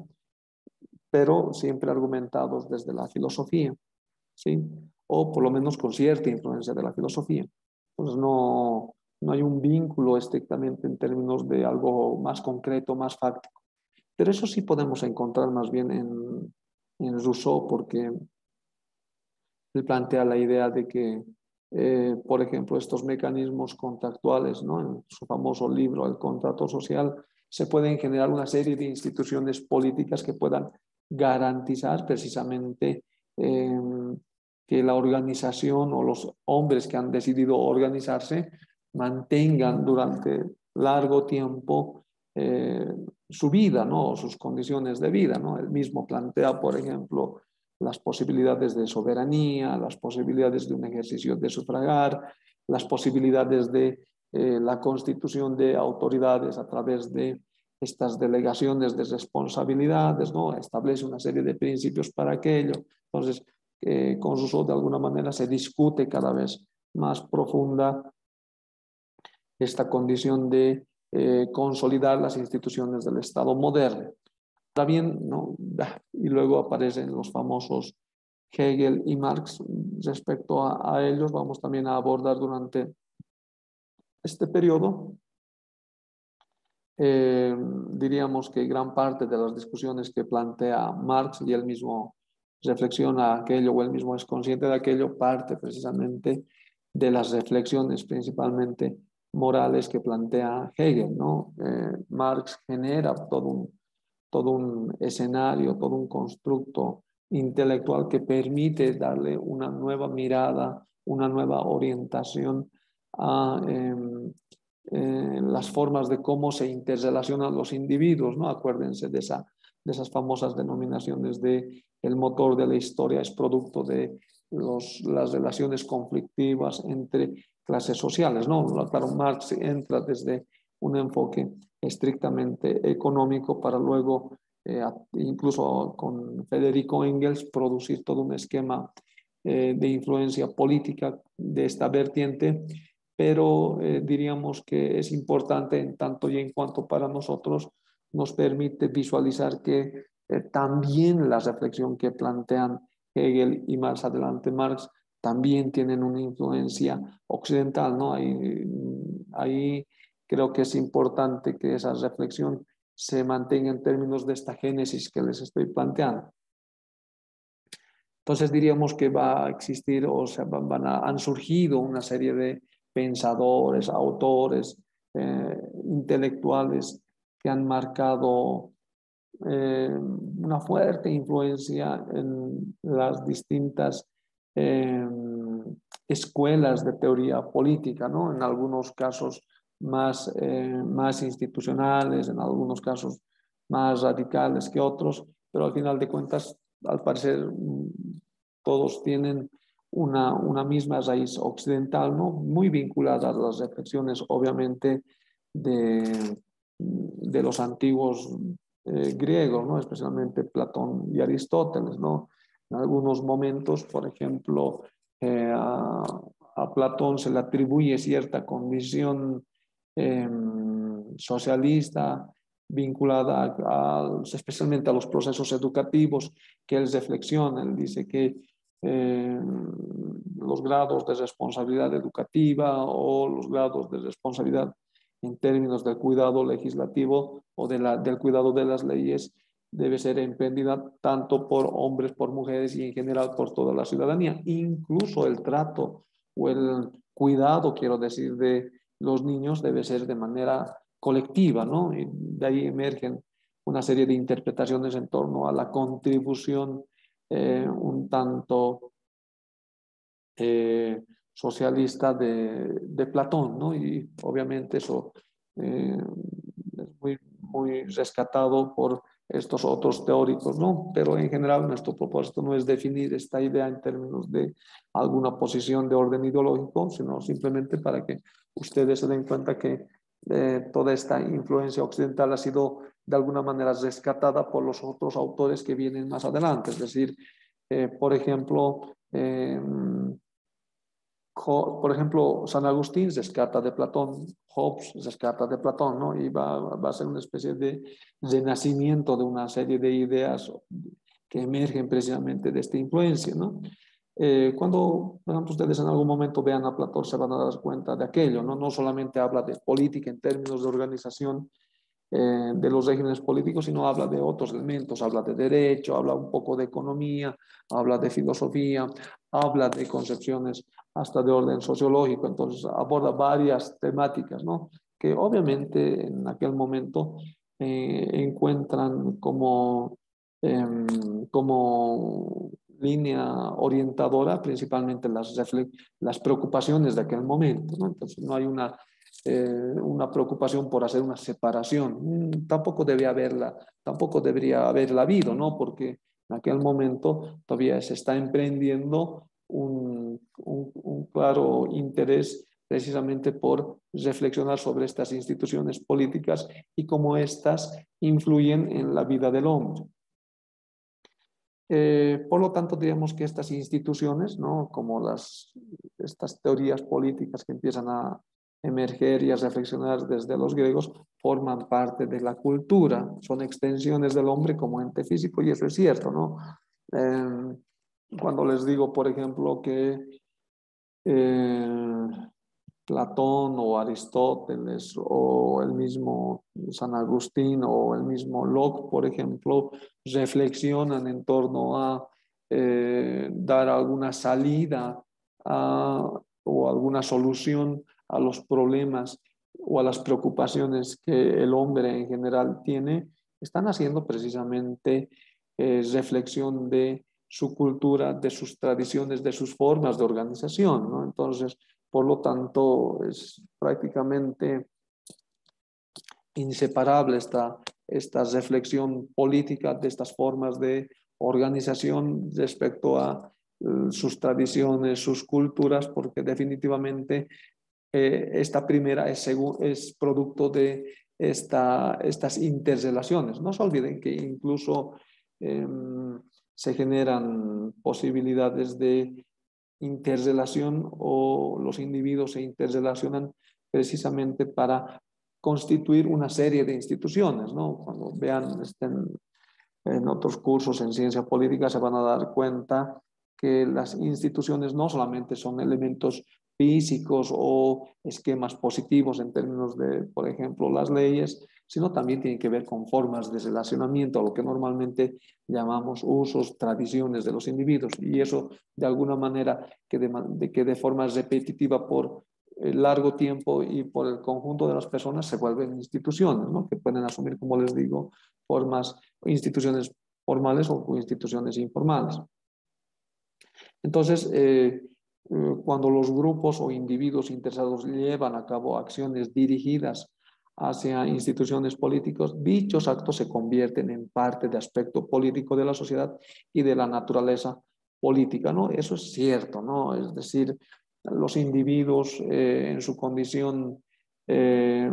pero siempre argumentados desde la filosofía, ¿sí? O por lo menos con cierta influencia de la filosofía. Entonces no, no hay un vínculo estrictamente en términos de algo más concreto, más fáctico. Pero eso sí podemos encontrar más bien en, en Rousseau, porque él plantea la idea de que, eh, por ejemplo, estos mecanismos contractuales, ¿no? En su famoso libro, El contrato social, se pueden generar una serie de instituciones políticas que puedan garantizar precisamente eh, que la organización o los hombres que han decidido organizarse mantengan durante largo tiempo eh, su vida, ¿no? O sus condiciones de vida, ¿no? Él mismo plantea, por ejemplo, las posibilidades de soberanía, las posibilidades de un ejercicio de sufragar, las posibilidades de eh, la constitución de autoridades a través de estas delegaciones de responsabilidades, ¿no? Establece una serie de principios para aquello. Entonces, eh, con Rousseau de alguna manera se discute cada vez más profunda esta condición de eh, consolidar las instituciones del Estado moderno. También, ¿no? Y luego aparecen los famosos Hegel y Marx. Respecto a, a ellos, vamos también a abordar durante este periodo. Eh, diríamos que gran parte de las discusiones que plantea Marx, y él mismo reflexiona aquello o él mismo es consciente de aquello, parte precisamente de las reflexiones principalmente morales que plantea Hegel, ¿no? Eh, Marx genera todo un, todo un escenario, todo un constructo intelectual que permite darle una nueva mirada, una nueva orientación a eh, eh, las formas de cómo se interrelacionan los individuos, ¿no? Acuérdense de, esa, de esas famosas denominaciones de el motor de la historia es producto de los, las relaciones conflictivas entre clases sociales, ¿no? Claro, Marx entra desde un enfoque estrictamente económico para luego, eh, incluso con Federico Engels, producir todo un esquema eh, de influencia política de esta vertiente, pero eh, diríamos que es importante en tanto y en cuanto para nosotros nos permite visualizar que eh, también la reflexión que plantean Hegel y más adelante Marx también tienen una influencia occidental, ¿no? Ahí, ahí creo que es importante que esa reflexión se mantenga en términos de esta génesis que les estoy planteando. Entonces diríamos que va a existir, o sea, van a, han surgido una serie de pensadores, autores, eh, intelectuales que han marcado eh, una fuerte influencia en las distintas eh, escuelas de teoría política, ¿no? En algunos casos más, eh, más institucionales, en algunos casos más radicales que otros, pero al final de cuentas, al parecer, todos tienen una, una misma raíz occidental, ¿no? Muy vinculada a las reflexiones, obviamente, de, de los antiguos eh, griegos, ¿no? Especialmente Platón y Aristóteles, ¿no? En algunos momentos, por ejemplo, eh, a, a, Platón se le atribuye cierta condición eh, socialista vinculada a, a, especialmente a los procesos educativos que él reflexiona. Él dice que eh, los grados de responsabilidad educativa o los grados de responsabilidad en términos del cuidado legislativo o de la, del cuidado de las leyes debe ser emprendida tanto por hombres, por mujeres y en general por toda la ciudadanía. Incluso el trato o el cuidado, quiero decir, de los niños debe ser de manera colectiva, ¿no? Y de ahí emergen una serie de interpretaciones en torno a la contribución eh, un tanto eh, socialista de, de Platón, ¿no? Y obviamente eso eh, es muy, muy rescatado por estos otros teóricos, ¿no? Pero en general nuestro propósito no es definir esta idea en términos de alguna posición de orden ideológico, sino simplemente para que ustedes se den cuenta que eh, toda esta influencia occidental ha sido de alguna manera rescatada por los otros autores que vienen más adelante. Es decir, eh, por ejemplo, eh, por ejemplo, San Agustín rescata de Platón, Hobbes rescata de Platón, ¿no? Y va, va a ser una especie de renacimiento de una serie de ideas que emergen precisamente de esta influencia, ¿no? Eh, cuando, por ejemplo, ustedes en algún momento vean a Platón se van a dar cuenta de aquello, ¿no? No solamente habla de política en términos de organización eh, de los regímenes políticos, sino habla de otros elementos, habla de derecho, habla un poco de economía, habla de filosofía, habla de concepciones hasta de orden sociológico, entonces aborda varias temáticas, ¿no? Que obviamente en aquel momento eh, encuentran como, eh, como línea orientadora principalmente las, las preocupaciones de aquel momento, ¿no? Entonces no hay una Eh, una preocupación por hacer una separación. Mm, tampoco debía haberla, tampoco debería haberla habido, ¿no? Porque en aquel momento todavía se está emprendiendo un, un, un claro interés precisamente por reflexionar sobre estas instituciones políticas y cómo éstas influyen en la vida del hombre. Eh, por lo tanto, diríamos que estas instituciones, ¿no? Como las, estas teorías políticas que empiezan a emerger y a reflexionar desde los griegos, forman parte de la cultura, son extensiones del hombre como ente físico y eso es cierto, ¿no? Eh, cuando les digo, por ejemplo, que eh, Platón o Aristóteles o el mismo San Agustín o el mismo Locke, por ejemplo, reflexionan en torno a eh, dar alguna salida a, o alguna solución a los problemas o a las preocupaciones que el hombre en general tiene, están haciendo precisamente eh, reflexión de su cultura, de sus tradiciones, de sus formas de organización, ¿no? Entonces, por lo tanto, es prácticamente inseparable esta, esta reflexión política de estas formas de organización respecto a uh, sus tradiciones, sus culturas, porque definitivamente eh, esta primera es, es producto de esta, estas interrelaciones. No se olviden que incluso eh, se generan posibilidades de interrelación o los individuos se interrelacionan precisamente para constituir una serie de instituciones, ¿no? Cuando vean, estén en otros cursos en ciencia política, se van a dar cuenta que las instituciones no solamente son elementos físicos o esquemas positivos en términos de, por ejemplo, las leyes, sino también tienen que ver con formas de relacionamiento, lo que normalmente llamamos usos, tradiciones de los individuos. Y eso, de alguna manera, que de, de, que de forma repetitiva por largo tiempo y por el conjunto de las personas se vuelven instituciones, ¿no? Que pueden asumir, como les digo, formas, instituciones formales o instituciones informales. Entonces, eh, eh, cuando los grupos o individuos interesados llevan a cabo acciones dirigidas hacia instituciones políticas, dichos actos se convierten en parte de aspecto político de la sociedad y de la naturaleza política, ¿no? Eso es cierto, ¿no? Es decir, los individuos eh, en su condición eh,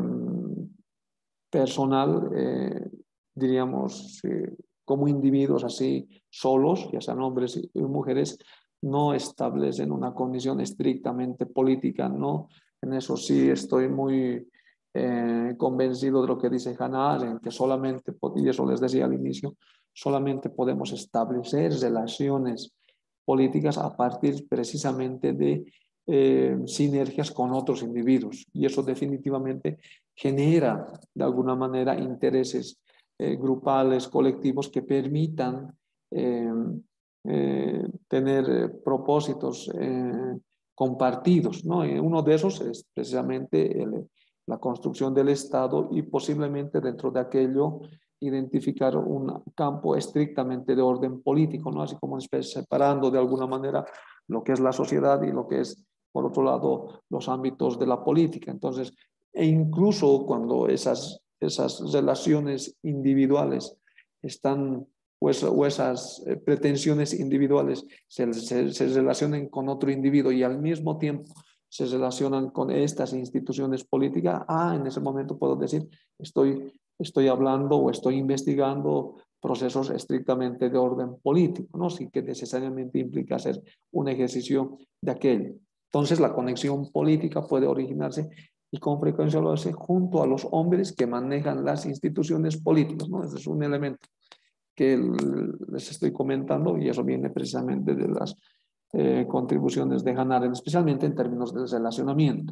personal, eh, diríamos, eh, como individuos así solos, ya sean hombres y mujeres, no establecen una condición estrictamente política, ¿no? En eso sí estoy muy eh, convencido de lo que dice Hannah Arendt, que solamente, y eso les decía al inicio, solamente podemos establecer relaciones políticas a partir precisamente de eh, sinergias con otros individuos. Y eso definitivamente genera de alguna manera intereses eh, grupales, colectivos que permitan eh, eh, tener eh, propósitos eh, compartidos, ¿no? Y uno de esos es precisamente el, la construcción del Estado y posiblemente dentro de aquello identificar un campo estrictamente de orden político, ¿no? Así como separando de alguna manera lo que es la sociedad y lo que es, por otro lado, los ámbitos de la política. Entonces, e incluso cuando esas, esas relaciones individuales están, pues, o esas eh, pretensiones individuales se, se, se relacionen con otro individuo y al mismo tiempo se relacionan con estas instituciones políticas, ah, en ese momento puedo decir, estoy, estoy hablando o estoy investigando procesos estrictamente de orden político, ¿no? Sin que necesariamente implica hacer un ejercicio de aquello. Entonces, la conexión política puede originarse y con frecuencia lo hace junto a los hombres que manejan las instituciones políticas, ¿no? Ese es un elemento que les estoy comentando y eso viene precisamente de las eh, contribuciones de Hannah Arendt, especialmente en términos de relacionamiento.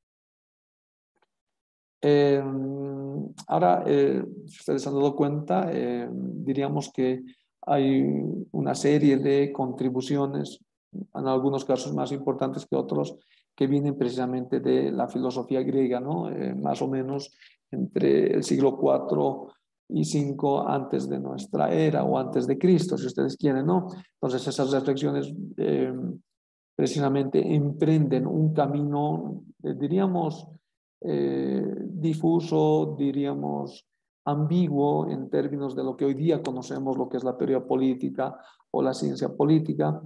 Eh, ahora, eh, si ustedes se han dado cuenta, eh, diríamos que hay una serie de contribuciones, en algunos casos más importantes que otros, que vienen precisamente de la filosofía griega, ¿no? Eh, más o menos entre el siglo cuatro y cinco antes de nuestra era o antes de Cristo, si ustedes quieren, ¿no? Entonces esas reflexiones eh, precisamente emprenden un camino, eh, diríamos, eh, difuso, diríamos, ambiguo en términos de lo que hoy día conocemos, lo que es la teoría política o la ciencia política,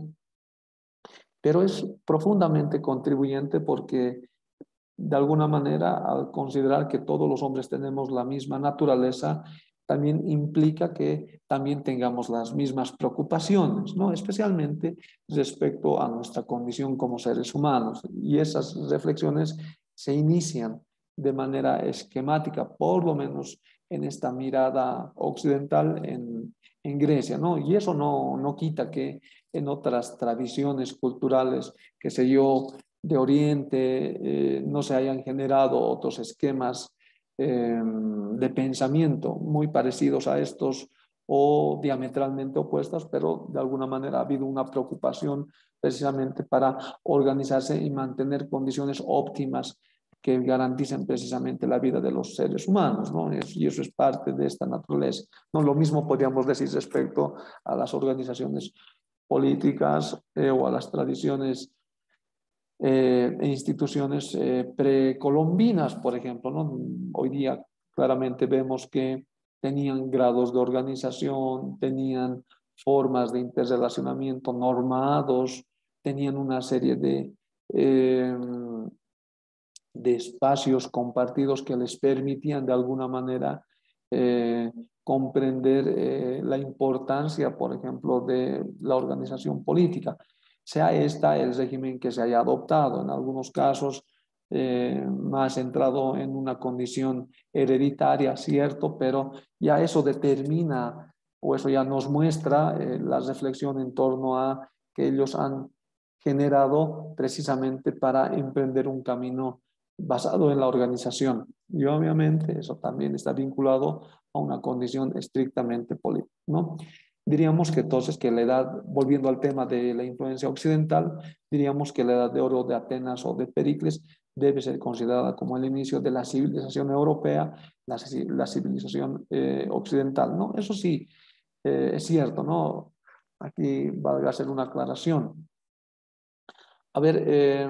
pero es profundamente contribuyente porque de alguna manera, al considerar que todos los hombres tenemos la misma naturaleza, también implica que también tengamos las mismas preocupaciones, ¿no? Especialmente respecto a nuestra condición como seres humanos. Y esas reflexiones se inician de manera esquemática, por lo menos en esta mirada occidental en, en Grecia, ¿no? Y eso no, no quita que en otras tradiciones culturales, qué sé yo, de Oriente, eh, no se hayan generado otros esquemas eh, de pensamiento muy parecidos a estos o diametralmente opuestos, pero de alguna manera ha habido una preocupación precisamente para organizarse y mantener condiciones óptimas que garanticen precisamente la vida de los seres humanos, ¿no? Y eso es parte de esta naturaleza. No, lo mismo podríamos decir respecto a las organizaciones políticas eh, o a las tradiciones eh, e instituciones eh, precolombinas, por ejemplo, ¿no? Hoy día claramente vemos que tenían grados de organización, tenían formas de interrelacionamiento normados, tenían una serie de, eh, de espacios compartidos que les permitían de alguna manera eh, comprender eh, la importancia, por ejemplo, de la organización política, sea esta el régimen que se haya adoptado, en algunos casos eh, más centrado en una condición hereditaria, cierto, pero ya eso determina o eso ya nos muestra eh, la reflexión en torno a que ellos han generado precisamente para emprender un camino basado en la organización. Y obviamente eso también está vinculado a una condición estrictamente política, ¿no? Diríamos que entonces que la edad, volviendo al tema de la influencia occidental, diríamos que la edad de oro de Atenas o de Pericles debe ser considerada como el inicio de la civilización europea, la, la civilización eh, occidental, ¿no? Eso sí, eh, es cierto, ¿no? Aquí valga hacer una aclaración. A ver, eh,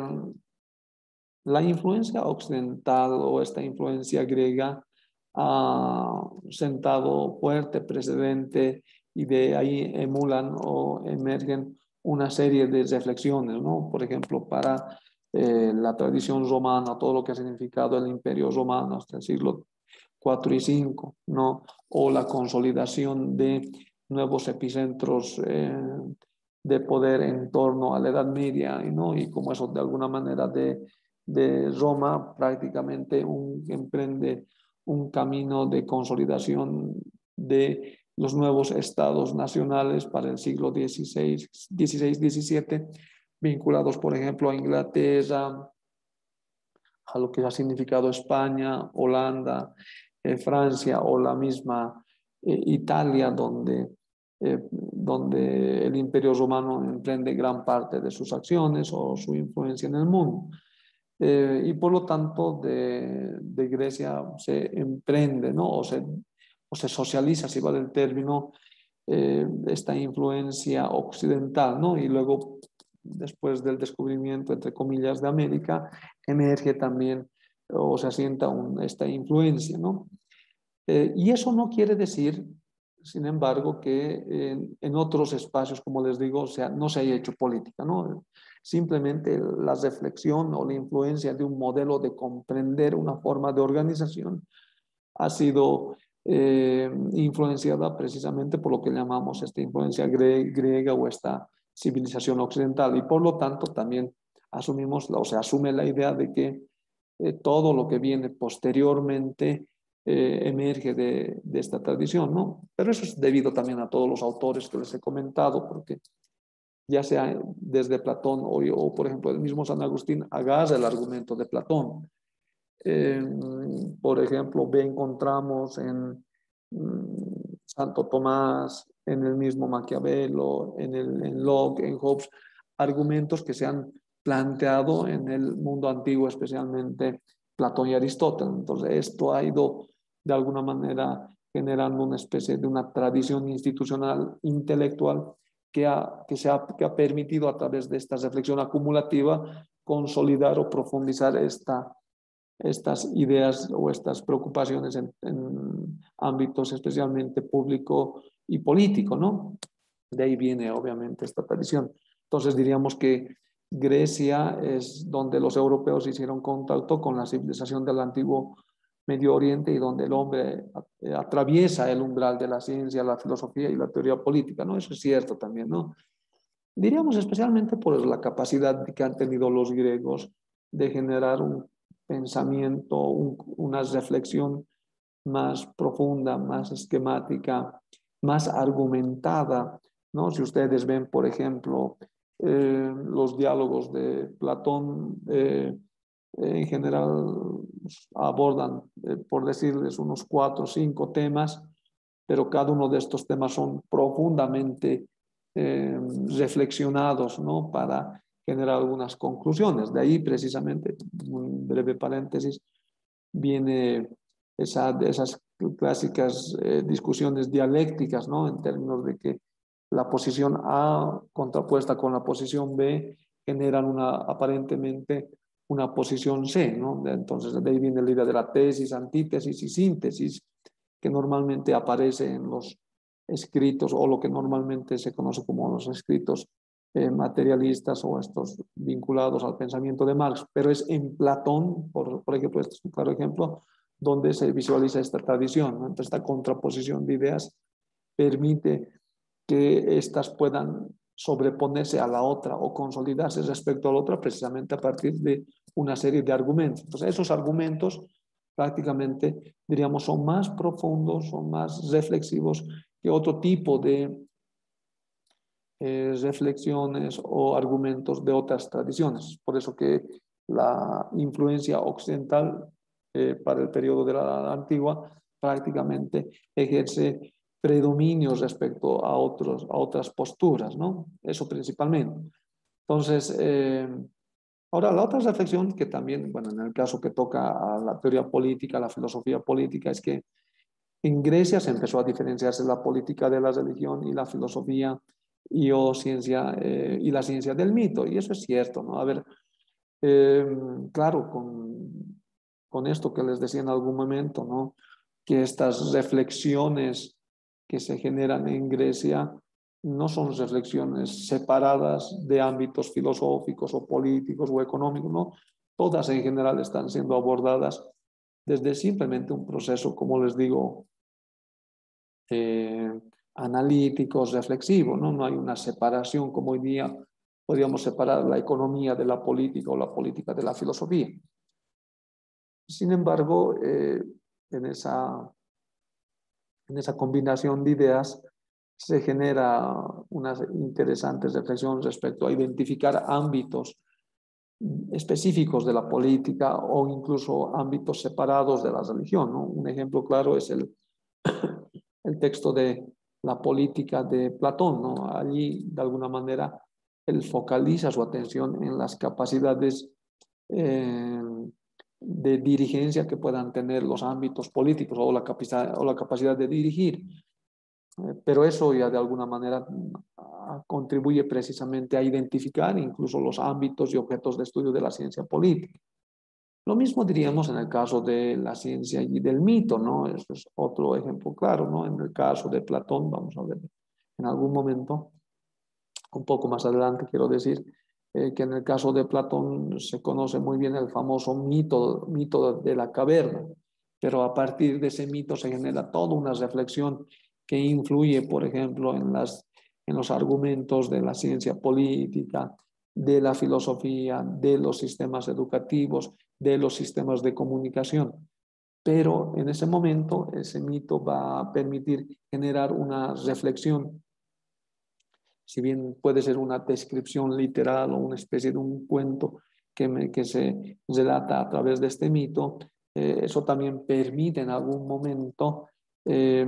la influencia occidental o esta influencia griega ha sentado fuerte precedente y de ahí emulan o emergen una serie de reflexiones, ¿no? Por ejemplo, para eh, la tradición romana, todo lo que ha significado el imperio romano hasta el siglo cuatro y cinco, ¿no? O la consolidación de nuevos epicentros eh, de poder en torno a la Edad Media, ¿no? Y como eso de alguna manera de, de Roma prácticamente un, emprende un camino de consolidación de los nuevos estados nacionales para el siglo dieciséis, diecisiete, vinculados, por ejemplo, a Inglaterra, a lo que ha significado España, Holanda, eh, Francia o la misma eh, Italia, donde, eh, donde el Imperio Romano emprende gran parte de sus acciones o su influencia en el mundo. Eh, y por lo tanto de, de, Grecia se emprende, ¿no? O se, o se socializa, si vale el término, eh, esta influencia occidental, ¿no? Y luego, después del descubrimiento, entre comillas, de América, emerge también o se asienta un, esta influencia, ¿no? Eh, y eso no quiere decir, sin embargo, que en, en otros espacios, como les digo, o sea, no se haya hecho política, ¿no? Simplemente la reflexión o la influencia de un modelo de comprender una forma de organización ha sido eh, influenciada precisamente por lo que llamamos esta influencia gre griega o esta civilización occidental. Y por lo tanto también asumimos, o se asume la idea de que eh, todo lo que viene posteriormente eh, emerge de, de esta tradición, ¿no? Pero eso es debido también a todos los autores que les he comentado, porque ya sea desde Platón o, o por ejemplo, el mismo San Agustín agarra el argumento de Platón. Eh, por ejemplo, ve, encontramos en mm, Santo Tomás, en el mismo Maquiavelo, en, el, en Locke, en Hobbes, argumentos que se han planteado en el mundo antiguo, especialmente Platón y Aristóteles. Entonces, esto ha ido de alguna manera generando una especie de una tradición institucional intelectual que ha, que se ha, que ha permitido a través de esta reflexión acumulativa consolidar o profundizar esta, estas ideas o estas preocupaciones en, en ámbitos especialmente público y político, ¿no? De ahí viene obviamente esta tradición. Entonces diríamos que Grecia es donde los europeos hicieron contacto con la civilización del antiguo Medio Oriente y donde el hombre atraviesa el umbral de la ciencia, la filosofía y la teoría política, ¿no? Eso es cierto también, ¿no? Diríamos especialmente por la capacidad que han tenido los griegos de generar un pensamiento, un, una reflexión más profunda, más esquemática, más argumentada, ¿no? Si ustedes ven, por ejemplo, eh, los diálogos de Platón, eh, en general abordan, eh, por decirles, unos cuatro o cinco temas, pero cada uno de estos temas son profundamente eh, reflexionados, ¿no? Para generar algunas conclusiones. De ahí, precisamente, un breve paréntesis, viene esa, esas clásicas eh, discusiones dialécticas, ¿no? En términos de que la posición A contrapuesta con la posición B generan una, aparentemente una posición C, ¿no? Entonces, de ahí viene la idea de la tesis, antítesis y síntesis, que normalmente aparece en los escritos o lo que normalmente se conoce como los escritos eh, materialistas o estos vinculados al pensamiento de Marx, pero es en Platón, por, por ejemplo, este es un claro ejemplo, donde se visualiza esta tradición, ¿no? Entonces, esta contraposición de ideas permite que éstas puedan sobreponerse a la otra o consolidarse respecto a la otra precisamente a partir de una serie de argumentos. Entonces, esos argumentos prácticamente, diríamos, son más profundos, son más reflexivos que otro tipo de eh, reflexiones o argumentos de otras tradiciones. Por eso que la influencia occidental eh, para el periodo de la antigua prácticamente ejerce predominio respecto a, otros, a otras posturas, ¿no? Eso principalmente. Entonces, eh, ahora la otra reflexión que también, bueno, en el caso que toca a la teoría política, la filosofía política, es que en Grecia se empezó a diferenciarse la política de la religión y la filosofía y, o ciencia, eh, y la ciencia del mito, y eso es cierto, ¿no? A ver, eh, claro, con, con esto que les decía en algún momento, ¿no? Que estas reflexiones que se generan en Grecia no son reflexiones separadas de ámbitos filosóficos o políticos o económicos, ¿no? Todas en general están siendo abordadas desde simplemente un proceso, como les digo, eh, analíticos, reflexivos, ¿no? No hay una separación como hoy día podríamos separar la economía de la política o la política de la filosofía. Sin embargo, eh, en, esa, en esa combinación de ideas se genera una interesante reflexión respecto a identificar ámbitos específicos de la política o incluso ámbitos separados de la religión, ¿no? Un ejemplo claro es el, el texto de la política de Platón, ¿no? Allí, de alguna manera, él focaliza su atención en las capacidades eh, de dirigencia que puedan tener los ámbitos políticos o la capacidad, o la capacidad de dirigir. Eh, pero eso ya de alguna manera uh, contribuye precisamente a identificar incluso los ámbitos y objetos de estudio de la ciencia política. Lo mismo diríamos en el caso de la ciencia y del mito, ¿no? Eso es otro ejemplo claro, ¿no? En el caso de Platón, vamos a ver en algún momento, un poco más adelante quiero decir, eh, que en el caso de Platón se conoce muy bien el famoso mito, mito de la caverna, pero a partir de ese mito se genera toda una reflexión que influye, por ejemplo, en, las, en los argumentos de la ciencia política, de la filosofía, de los sistemas educativos, de los sistemas de comunicación. Pero en ese momento ese mito va a permitir generar una reflexión. Si bien puede ser una descripción literal o una especie de un cuento que, me, que se relata a través de este mito, eh, eso también permite en algún momento eh,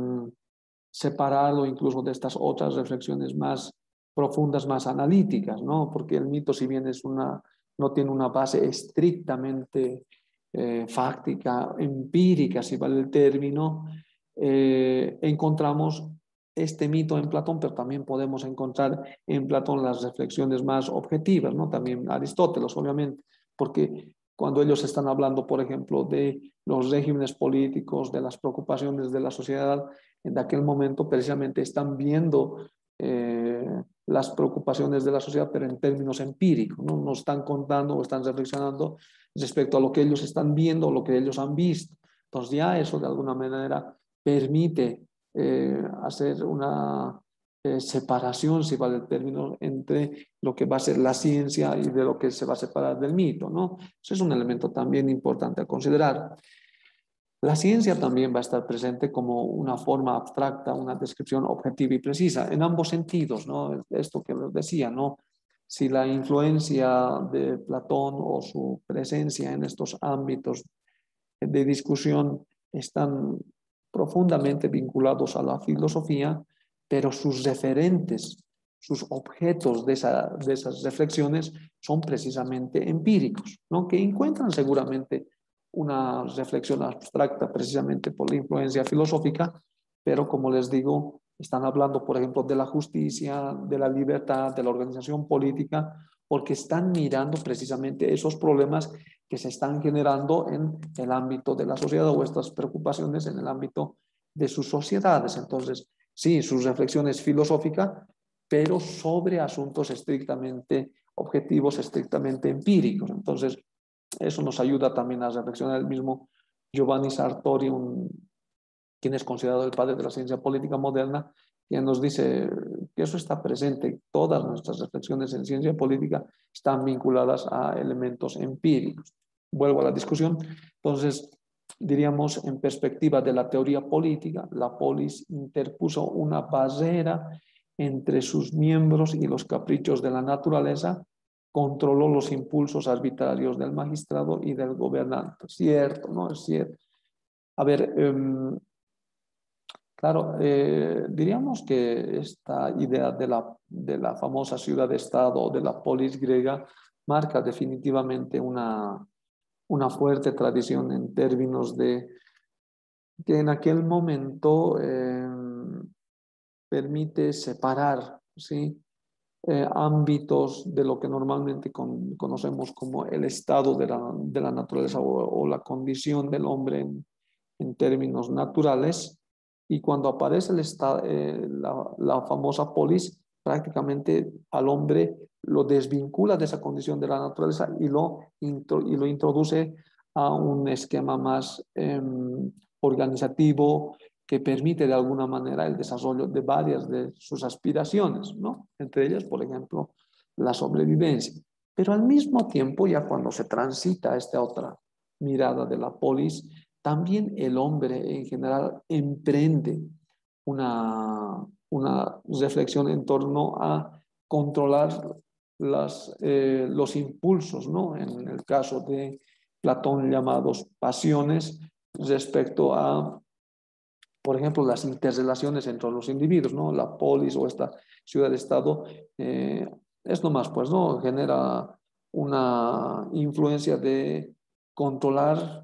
separarlo incluso de estas otras reflexiones más profundas, más analíticas, ¿no? Porque el mito, si bien es una, no tiene una base estrictamente eh, fáctica, empírica, si vale el término, eh, encontramos este mito en Platón, pero también podemos encontrar en Platón las reflexiones más objetivas, ¿no? También Aristóteles, obviamente, porque cuando ellos están hablando, por ejemplo, de los regímenes políticos, de las preocupaciones de la sociedad, en aquel momento precisamente están viendo eh, las preocupaciones de la sociedad, pero en términos empíricos, ¿no? No están contando o están reflexionando respecto a lo que ellos están viendo o lo que ellos han visto. Entonces ya eso de alguna manera permite eh, hacer una eh, separación, si vale el término, entre lo que va a ser la ciencia y de lo que se va a separar del mito, ¿no? Eso es un elemento también importante a considerar. La ciencia también va a estar presente como una forma abstracta, una descripción objetiva y precisa, en ambos sentidos, ¿no? Esto que les decía, ¿no? Si la influencia de Platón o su presencia en estos ámbitos de discusión están profundamente vinculados a la filosofía, pero sus referentes, sus objetos de, esa, de esas reflexiones son precisamente empíricos, ¿no? Que encuentran seguramente una reflexión abstracta precisamente por la influencia filosófica, pero como les digo, están hablando, por ejemplo, de la justicia, de la libertad, de la organización política, porque están mirando precisamente esos problemas que se están generando en el ámbito de la sociedad o estas preocupaciones en el ámbito de sus sociedades. Entonces, sí, sus reflexiones filosóficas, pero sobre asuntos estrictamente objetivos, estrictamente empíricos. Entonces, eso nos ayuda también a reflexionar. El mismo Giovanni Sartori, un, quien es considerado el padre de la ciencia política moderna, quien nos dice que eso está presente. Todas nuestras reflexiones en ciencia política están vinculadas a elementos empíricos. Vuelvo a la discusión. Entonces, diríamos, en perspectiva de la teoría política, la polis interpuso una barrera entre sus miembros y los caprichos de la naturaleza, controló los impulsos arbitrarios del magistrado y del gobernante. Cierto, ¿no? Es cierto. A ver, eh, claro, eh, diríamos que esta idea de la, de la famosa ciudad-estado o de la polis griega marca definitivamente una, una fuerte tradición en términos de que en aquel momento eh, permite separar, ¿sí? Eh, ámbitos de lo que normalmente con, conocemos como el estado de la, de la naturaleza o, o la condición del hombre en, en términos naturales. Y cuando aparece el esta, eh, la, la famosa polis, prácticamente al hombre lo desvincula de esa condición de la naturaleza y lo, intro, y lo introduce a un esquema más eh, organizativo, que permite de alguna manera el desarrollo de varias de sus aspiraciones, ¿no? Entre ellas, por ejemplo, la sobrevivencia. Pero al mismo tiempo, ya cuando se transita esta otra mirada de la polis, también el hombre en general emprende una, una reflexión en torno a controlar las, eh, los impulsos, ¿no? En el caso de Platón llamados pasiones, respecto a, por ejemplo, las interrelaciones entre los individuos, ¿no? La polis o esta ciudad-estado eh, es nomás, pues, ¿no? Genera una influencia de controlar,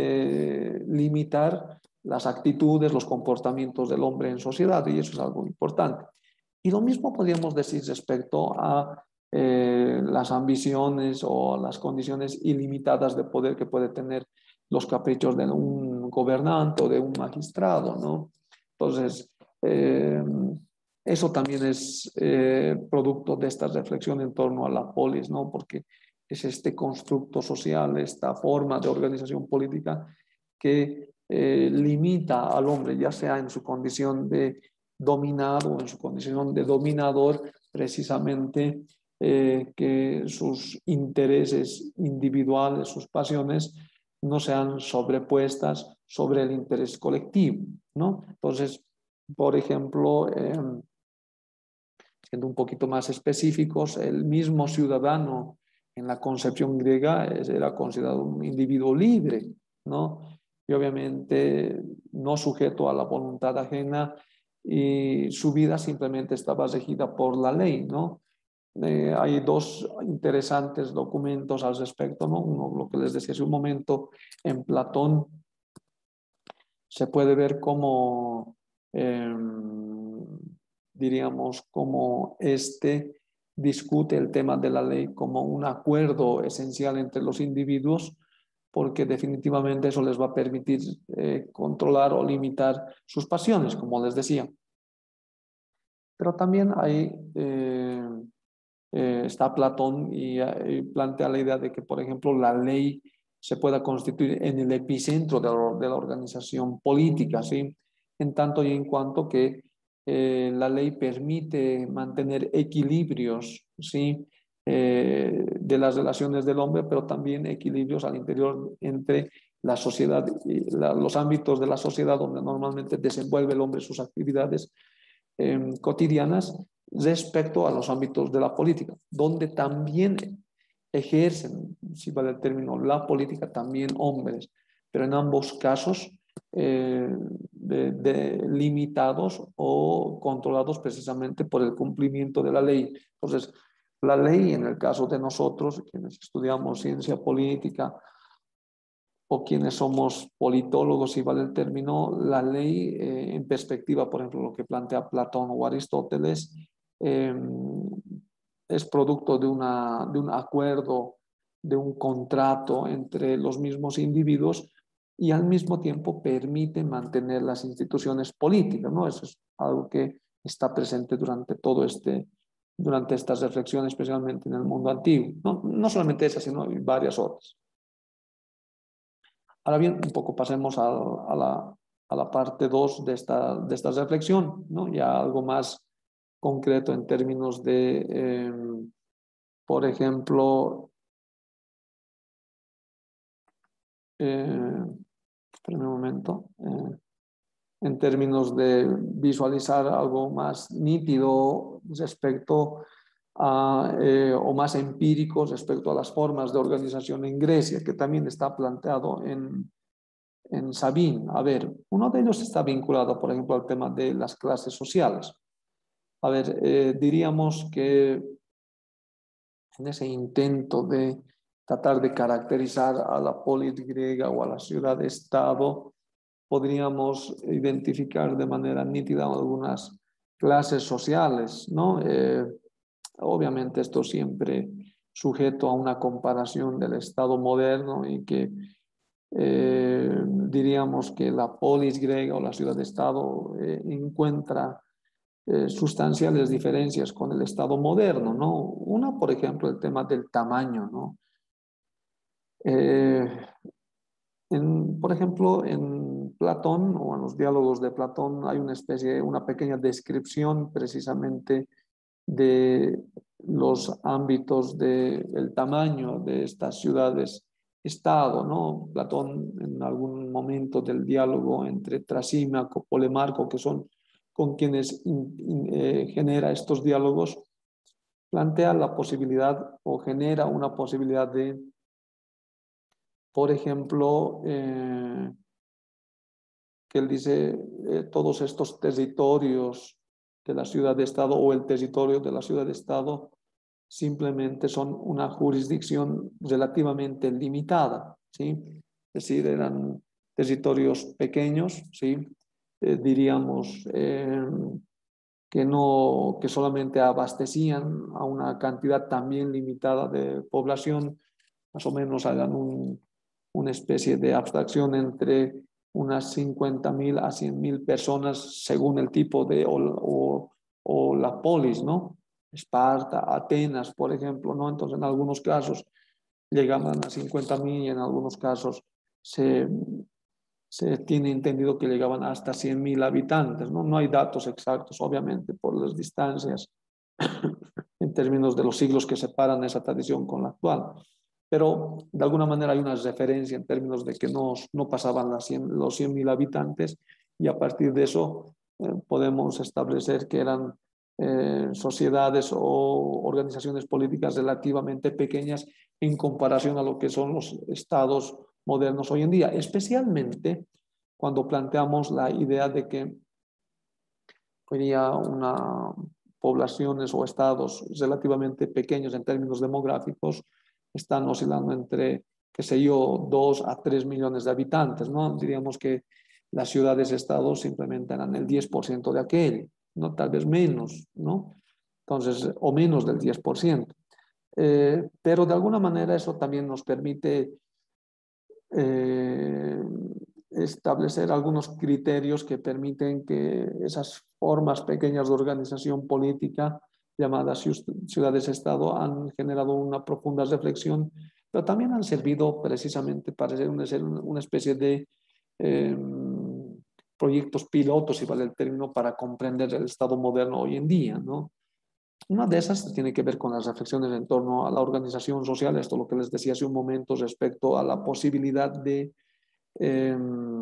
de limitar las actitudes, los comportamientos del hombre en sociedad, y eso es algo importante. Y lo mismo podríamos decir respecto a eh, las ambiciones o las condiciones ilimitadas de poder que puede tener los caprichos de un gobernante o de un magistrado, ¿no? Entonces, eh, eso también es eh, producto de esta reflexión en torno a la polis, ¿no? Porque es este constructo social, esta forma de organización política que eh, limita al hombre, ya sea en su condición de dominar o en su condición de dominador, precisamente eh, que sus intereses individuales, sus pasiones, no sean sobrepuestas sobre el interés colectivo, ¿no? Entonces, por ejemplo, eh, siendo un poquito más específicos, el mismo ciudadano en la concepción griega era considerado un individuo libre, ¿no? Y obviamente no sujeto a la voluntad ajena, y su vida simplemente estaba regida por la ley, ¿no? Eh, hay dos interesantes documentos al respecto, ¿no? Uno, lo que les decía hace un momento, en Platón se puede ver cómo, eh, diríamos, cómo este discute el tema de la ley como un acuerdo esencial entre los individuos, porque definitivamente eso les va a permitir eh, controlar o limitar sus pasiones, como les decía. Pero también hay, eh, eh, está Platón y, y plantea la idea de que, por ejemplo, la ley se pueda constituir en el epicentro de la, de la organización política, ¿sí? En tanto y en cuanto que eh, la ley permite mantener equilibrios, ¿sí? Eh, de las relaciones del hombre, pero también equilibrios al interior entre la sociedad y la, los ámbitos de la sociedad donde normalmente desenvuelve el hombre sus actividades eh, cotidianas, respecto a los ámbitos de la política, donde también ejercen, si vale el término, la política también hombres, pero en ambos casos eh, de, de limitados o controlados precisamente por el cumplimiento de la ley. Entonces, la ley, en el caso de nosotros, quienes estudiamos ciencia política o quienes somos politólogos, si vale el término, la ley eh, en perspectiva, por ejemplo, lo que plantea Platón o Aristóteles, eh, es producto de, una, de un acuerdo, de un contrato entre los mismos individuos, y al mismo tiempo permite mantener las instituciones políticas, ¿no? Eso es algo que está presente durante todo este, durante estas reflexiones, especialmente en el mundo antiguo. No, no solamente esa, sino varias otras. Ahora bien, un poco pasemos a, a, la, a la parte dos de esta, de esta reflexión, ¿no? Ya algo más concreto en términos de, eh, por ejemplo, eh, espérame un momento, eh, en términos de visualizar algo más nítido respecto a, eh, o más empírico respecto a las formas de organización en Grecia, que también está planteado en, en Sabine. A ver, uno de ellos está vinculado, por ejemplo, al tema de las clases sociales. A ver, eh, diríamos que en ese intento de tratar de caracterizar a la polis griega o a la ciudad-estado, podríamos identificar de manera nítida algunas clases sociales, ¿no? Eh, obviamente esto siempre sujeto a una comparación del Estado moderno y que eh, diríamos que la polis griega o la ciudad-estado eh, encuentra eh, sustanciales diferencias con el Estado moderno, ¿no? Una, por ejemplo, el tema del tamaño, ¿no? Eh, en, por ejemplo, en Platón o en los diálogos de Platón hay una especie, una pequeña descripción precisamente de los ámbitos del tamaño de estas ciudades-estado, ¿no? Platón en algún momento del diálogo entre Trasímaco, Polemarco, que son con quienes in, in, eh, genera estos diálogos, plantea la posibilidad o genera una posibilidad de, por ejemplo, eh, que él dice, eh, todos estos territorios de la ciudad-estado o el territorio de la ciudad-estado simplemente son una jurisdicción relativamente limitada, ¿sí? Es decir, eran territorios pequeños, ¿sí? Eh, diríamos eh, que, no, que solamente abastecían a una cantidad también limitada de población, más o menos hagan un, una especie de abstracción entre unas cincuenta mil a cien mil personas según el tipo de o, o, o la polis, ¿no? Esparta, Atenas, por ejemplo, ¿no? Entonces, en algunos casos llegaban a cincuenta mil y en algunos casos se, se tiene entendido que llegaban hasta cien mil habitantes, ¿no? No hay datos exactos, obviamente, por las distancias en términos de los siglos que separan esa tradición con la actual. Pero de alguna manera hay una referencia en términos de que no, no pasaban las cien, los cien mil habitantes y a partir de eso eh, podemos establecer que eran eh, sociedades o organizaciones políticas relativamente pequeñas en comparación a lo que son los estados modernos hoy en día, especialmente cuando planteamos la idea de que sería una poblaciones o estados relativamente pequeños en términos demográficos, están oscilando entre, qué sé yo, dos a tres millones de habitantes, ¿no? Diríamos que las ciudades-estados simplemente eran el diez por ciento de aquel, ¿no? Tal vez menos, ¿no? Entonces, o menos del diez por ciento. Eh, pero de alguna manera eso también nos permite eh, establecer algunos criterios que permiten que esas formas pequeñas de organización política llamadas ciudades-estado han generado una profunda reflexión, pero también han servido precisamente para ser una, ser una especie de eh, proyectos pilotos, si vale el término, para comprender el Estado moderno hoy en día, ¿no? Una de esas tiene que ver con las reflexiones en torno a la organización social, esto lo que les decía hace un momento respecto a la posibilidad de eh,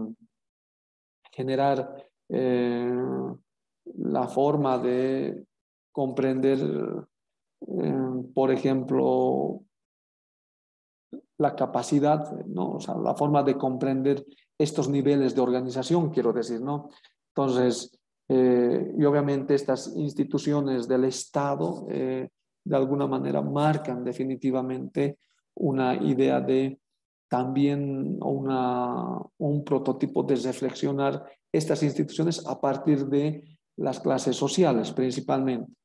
generar eh, la forma de comprender, eh, por ejemplo, la capacidad, ¿no? O sea, la forma de comprender estos niveles de organización, quiero decir, ¿no? Entonces, eh, y obviamente estas instituciones del Estado, eh, de alguna manera, marcan definitivamente una idea de también una, un prototipo de reflexionar estas instituciones a partir de las clases sociales, principalmente.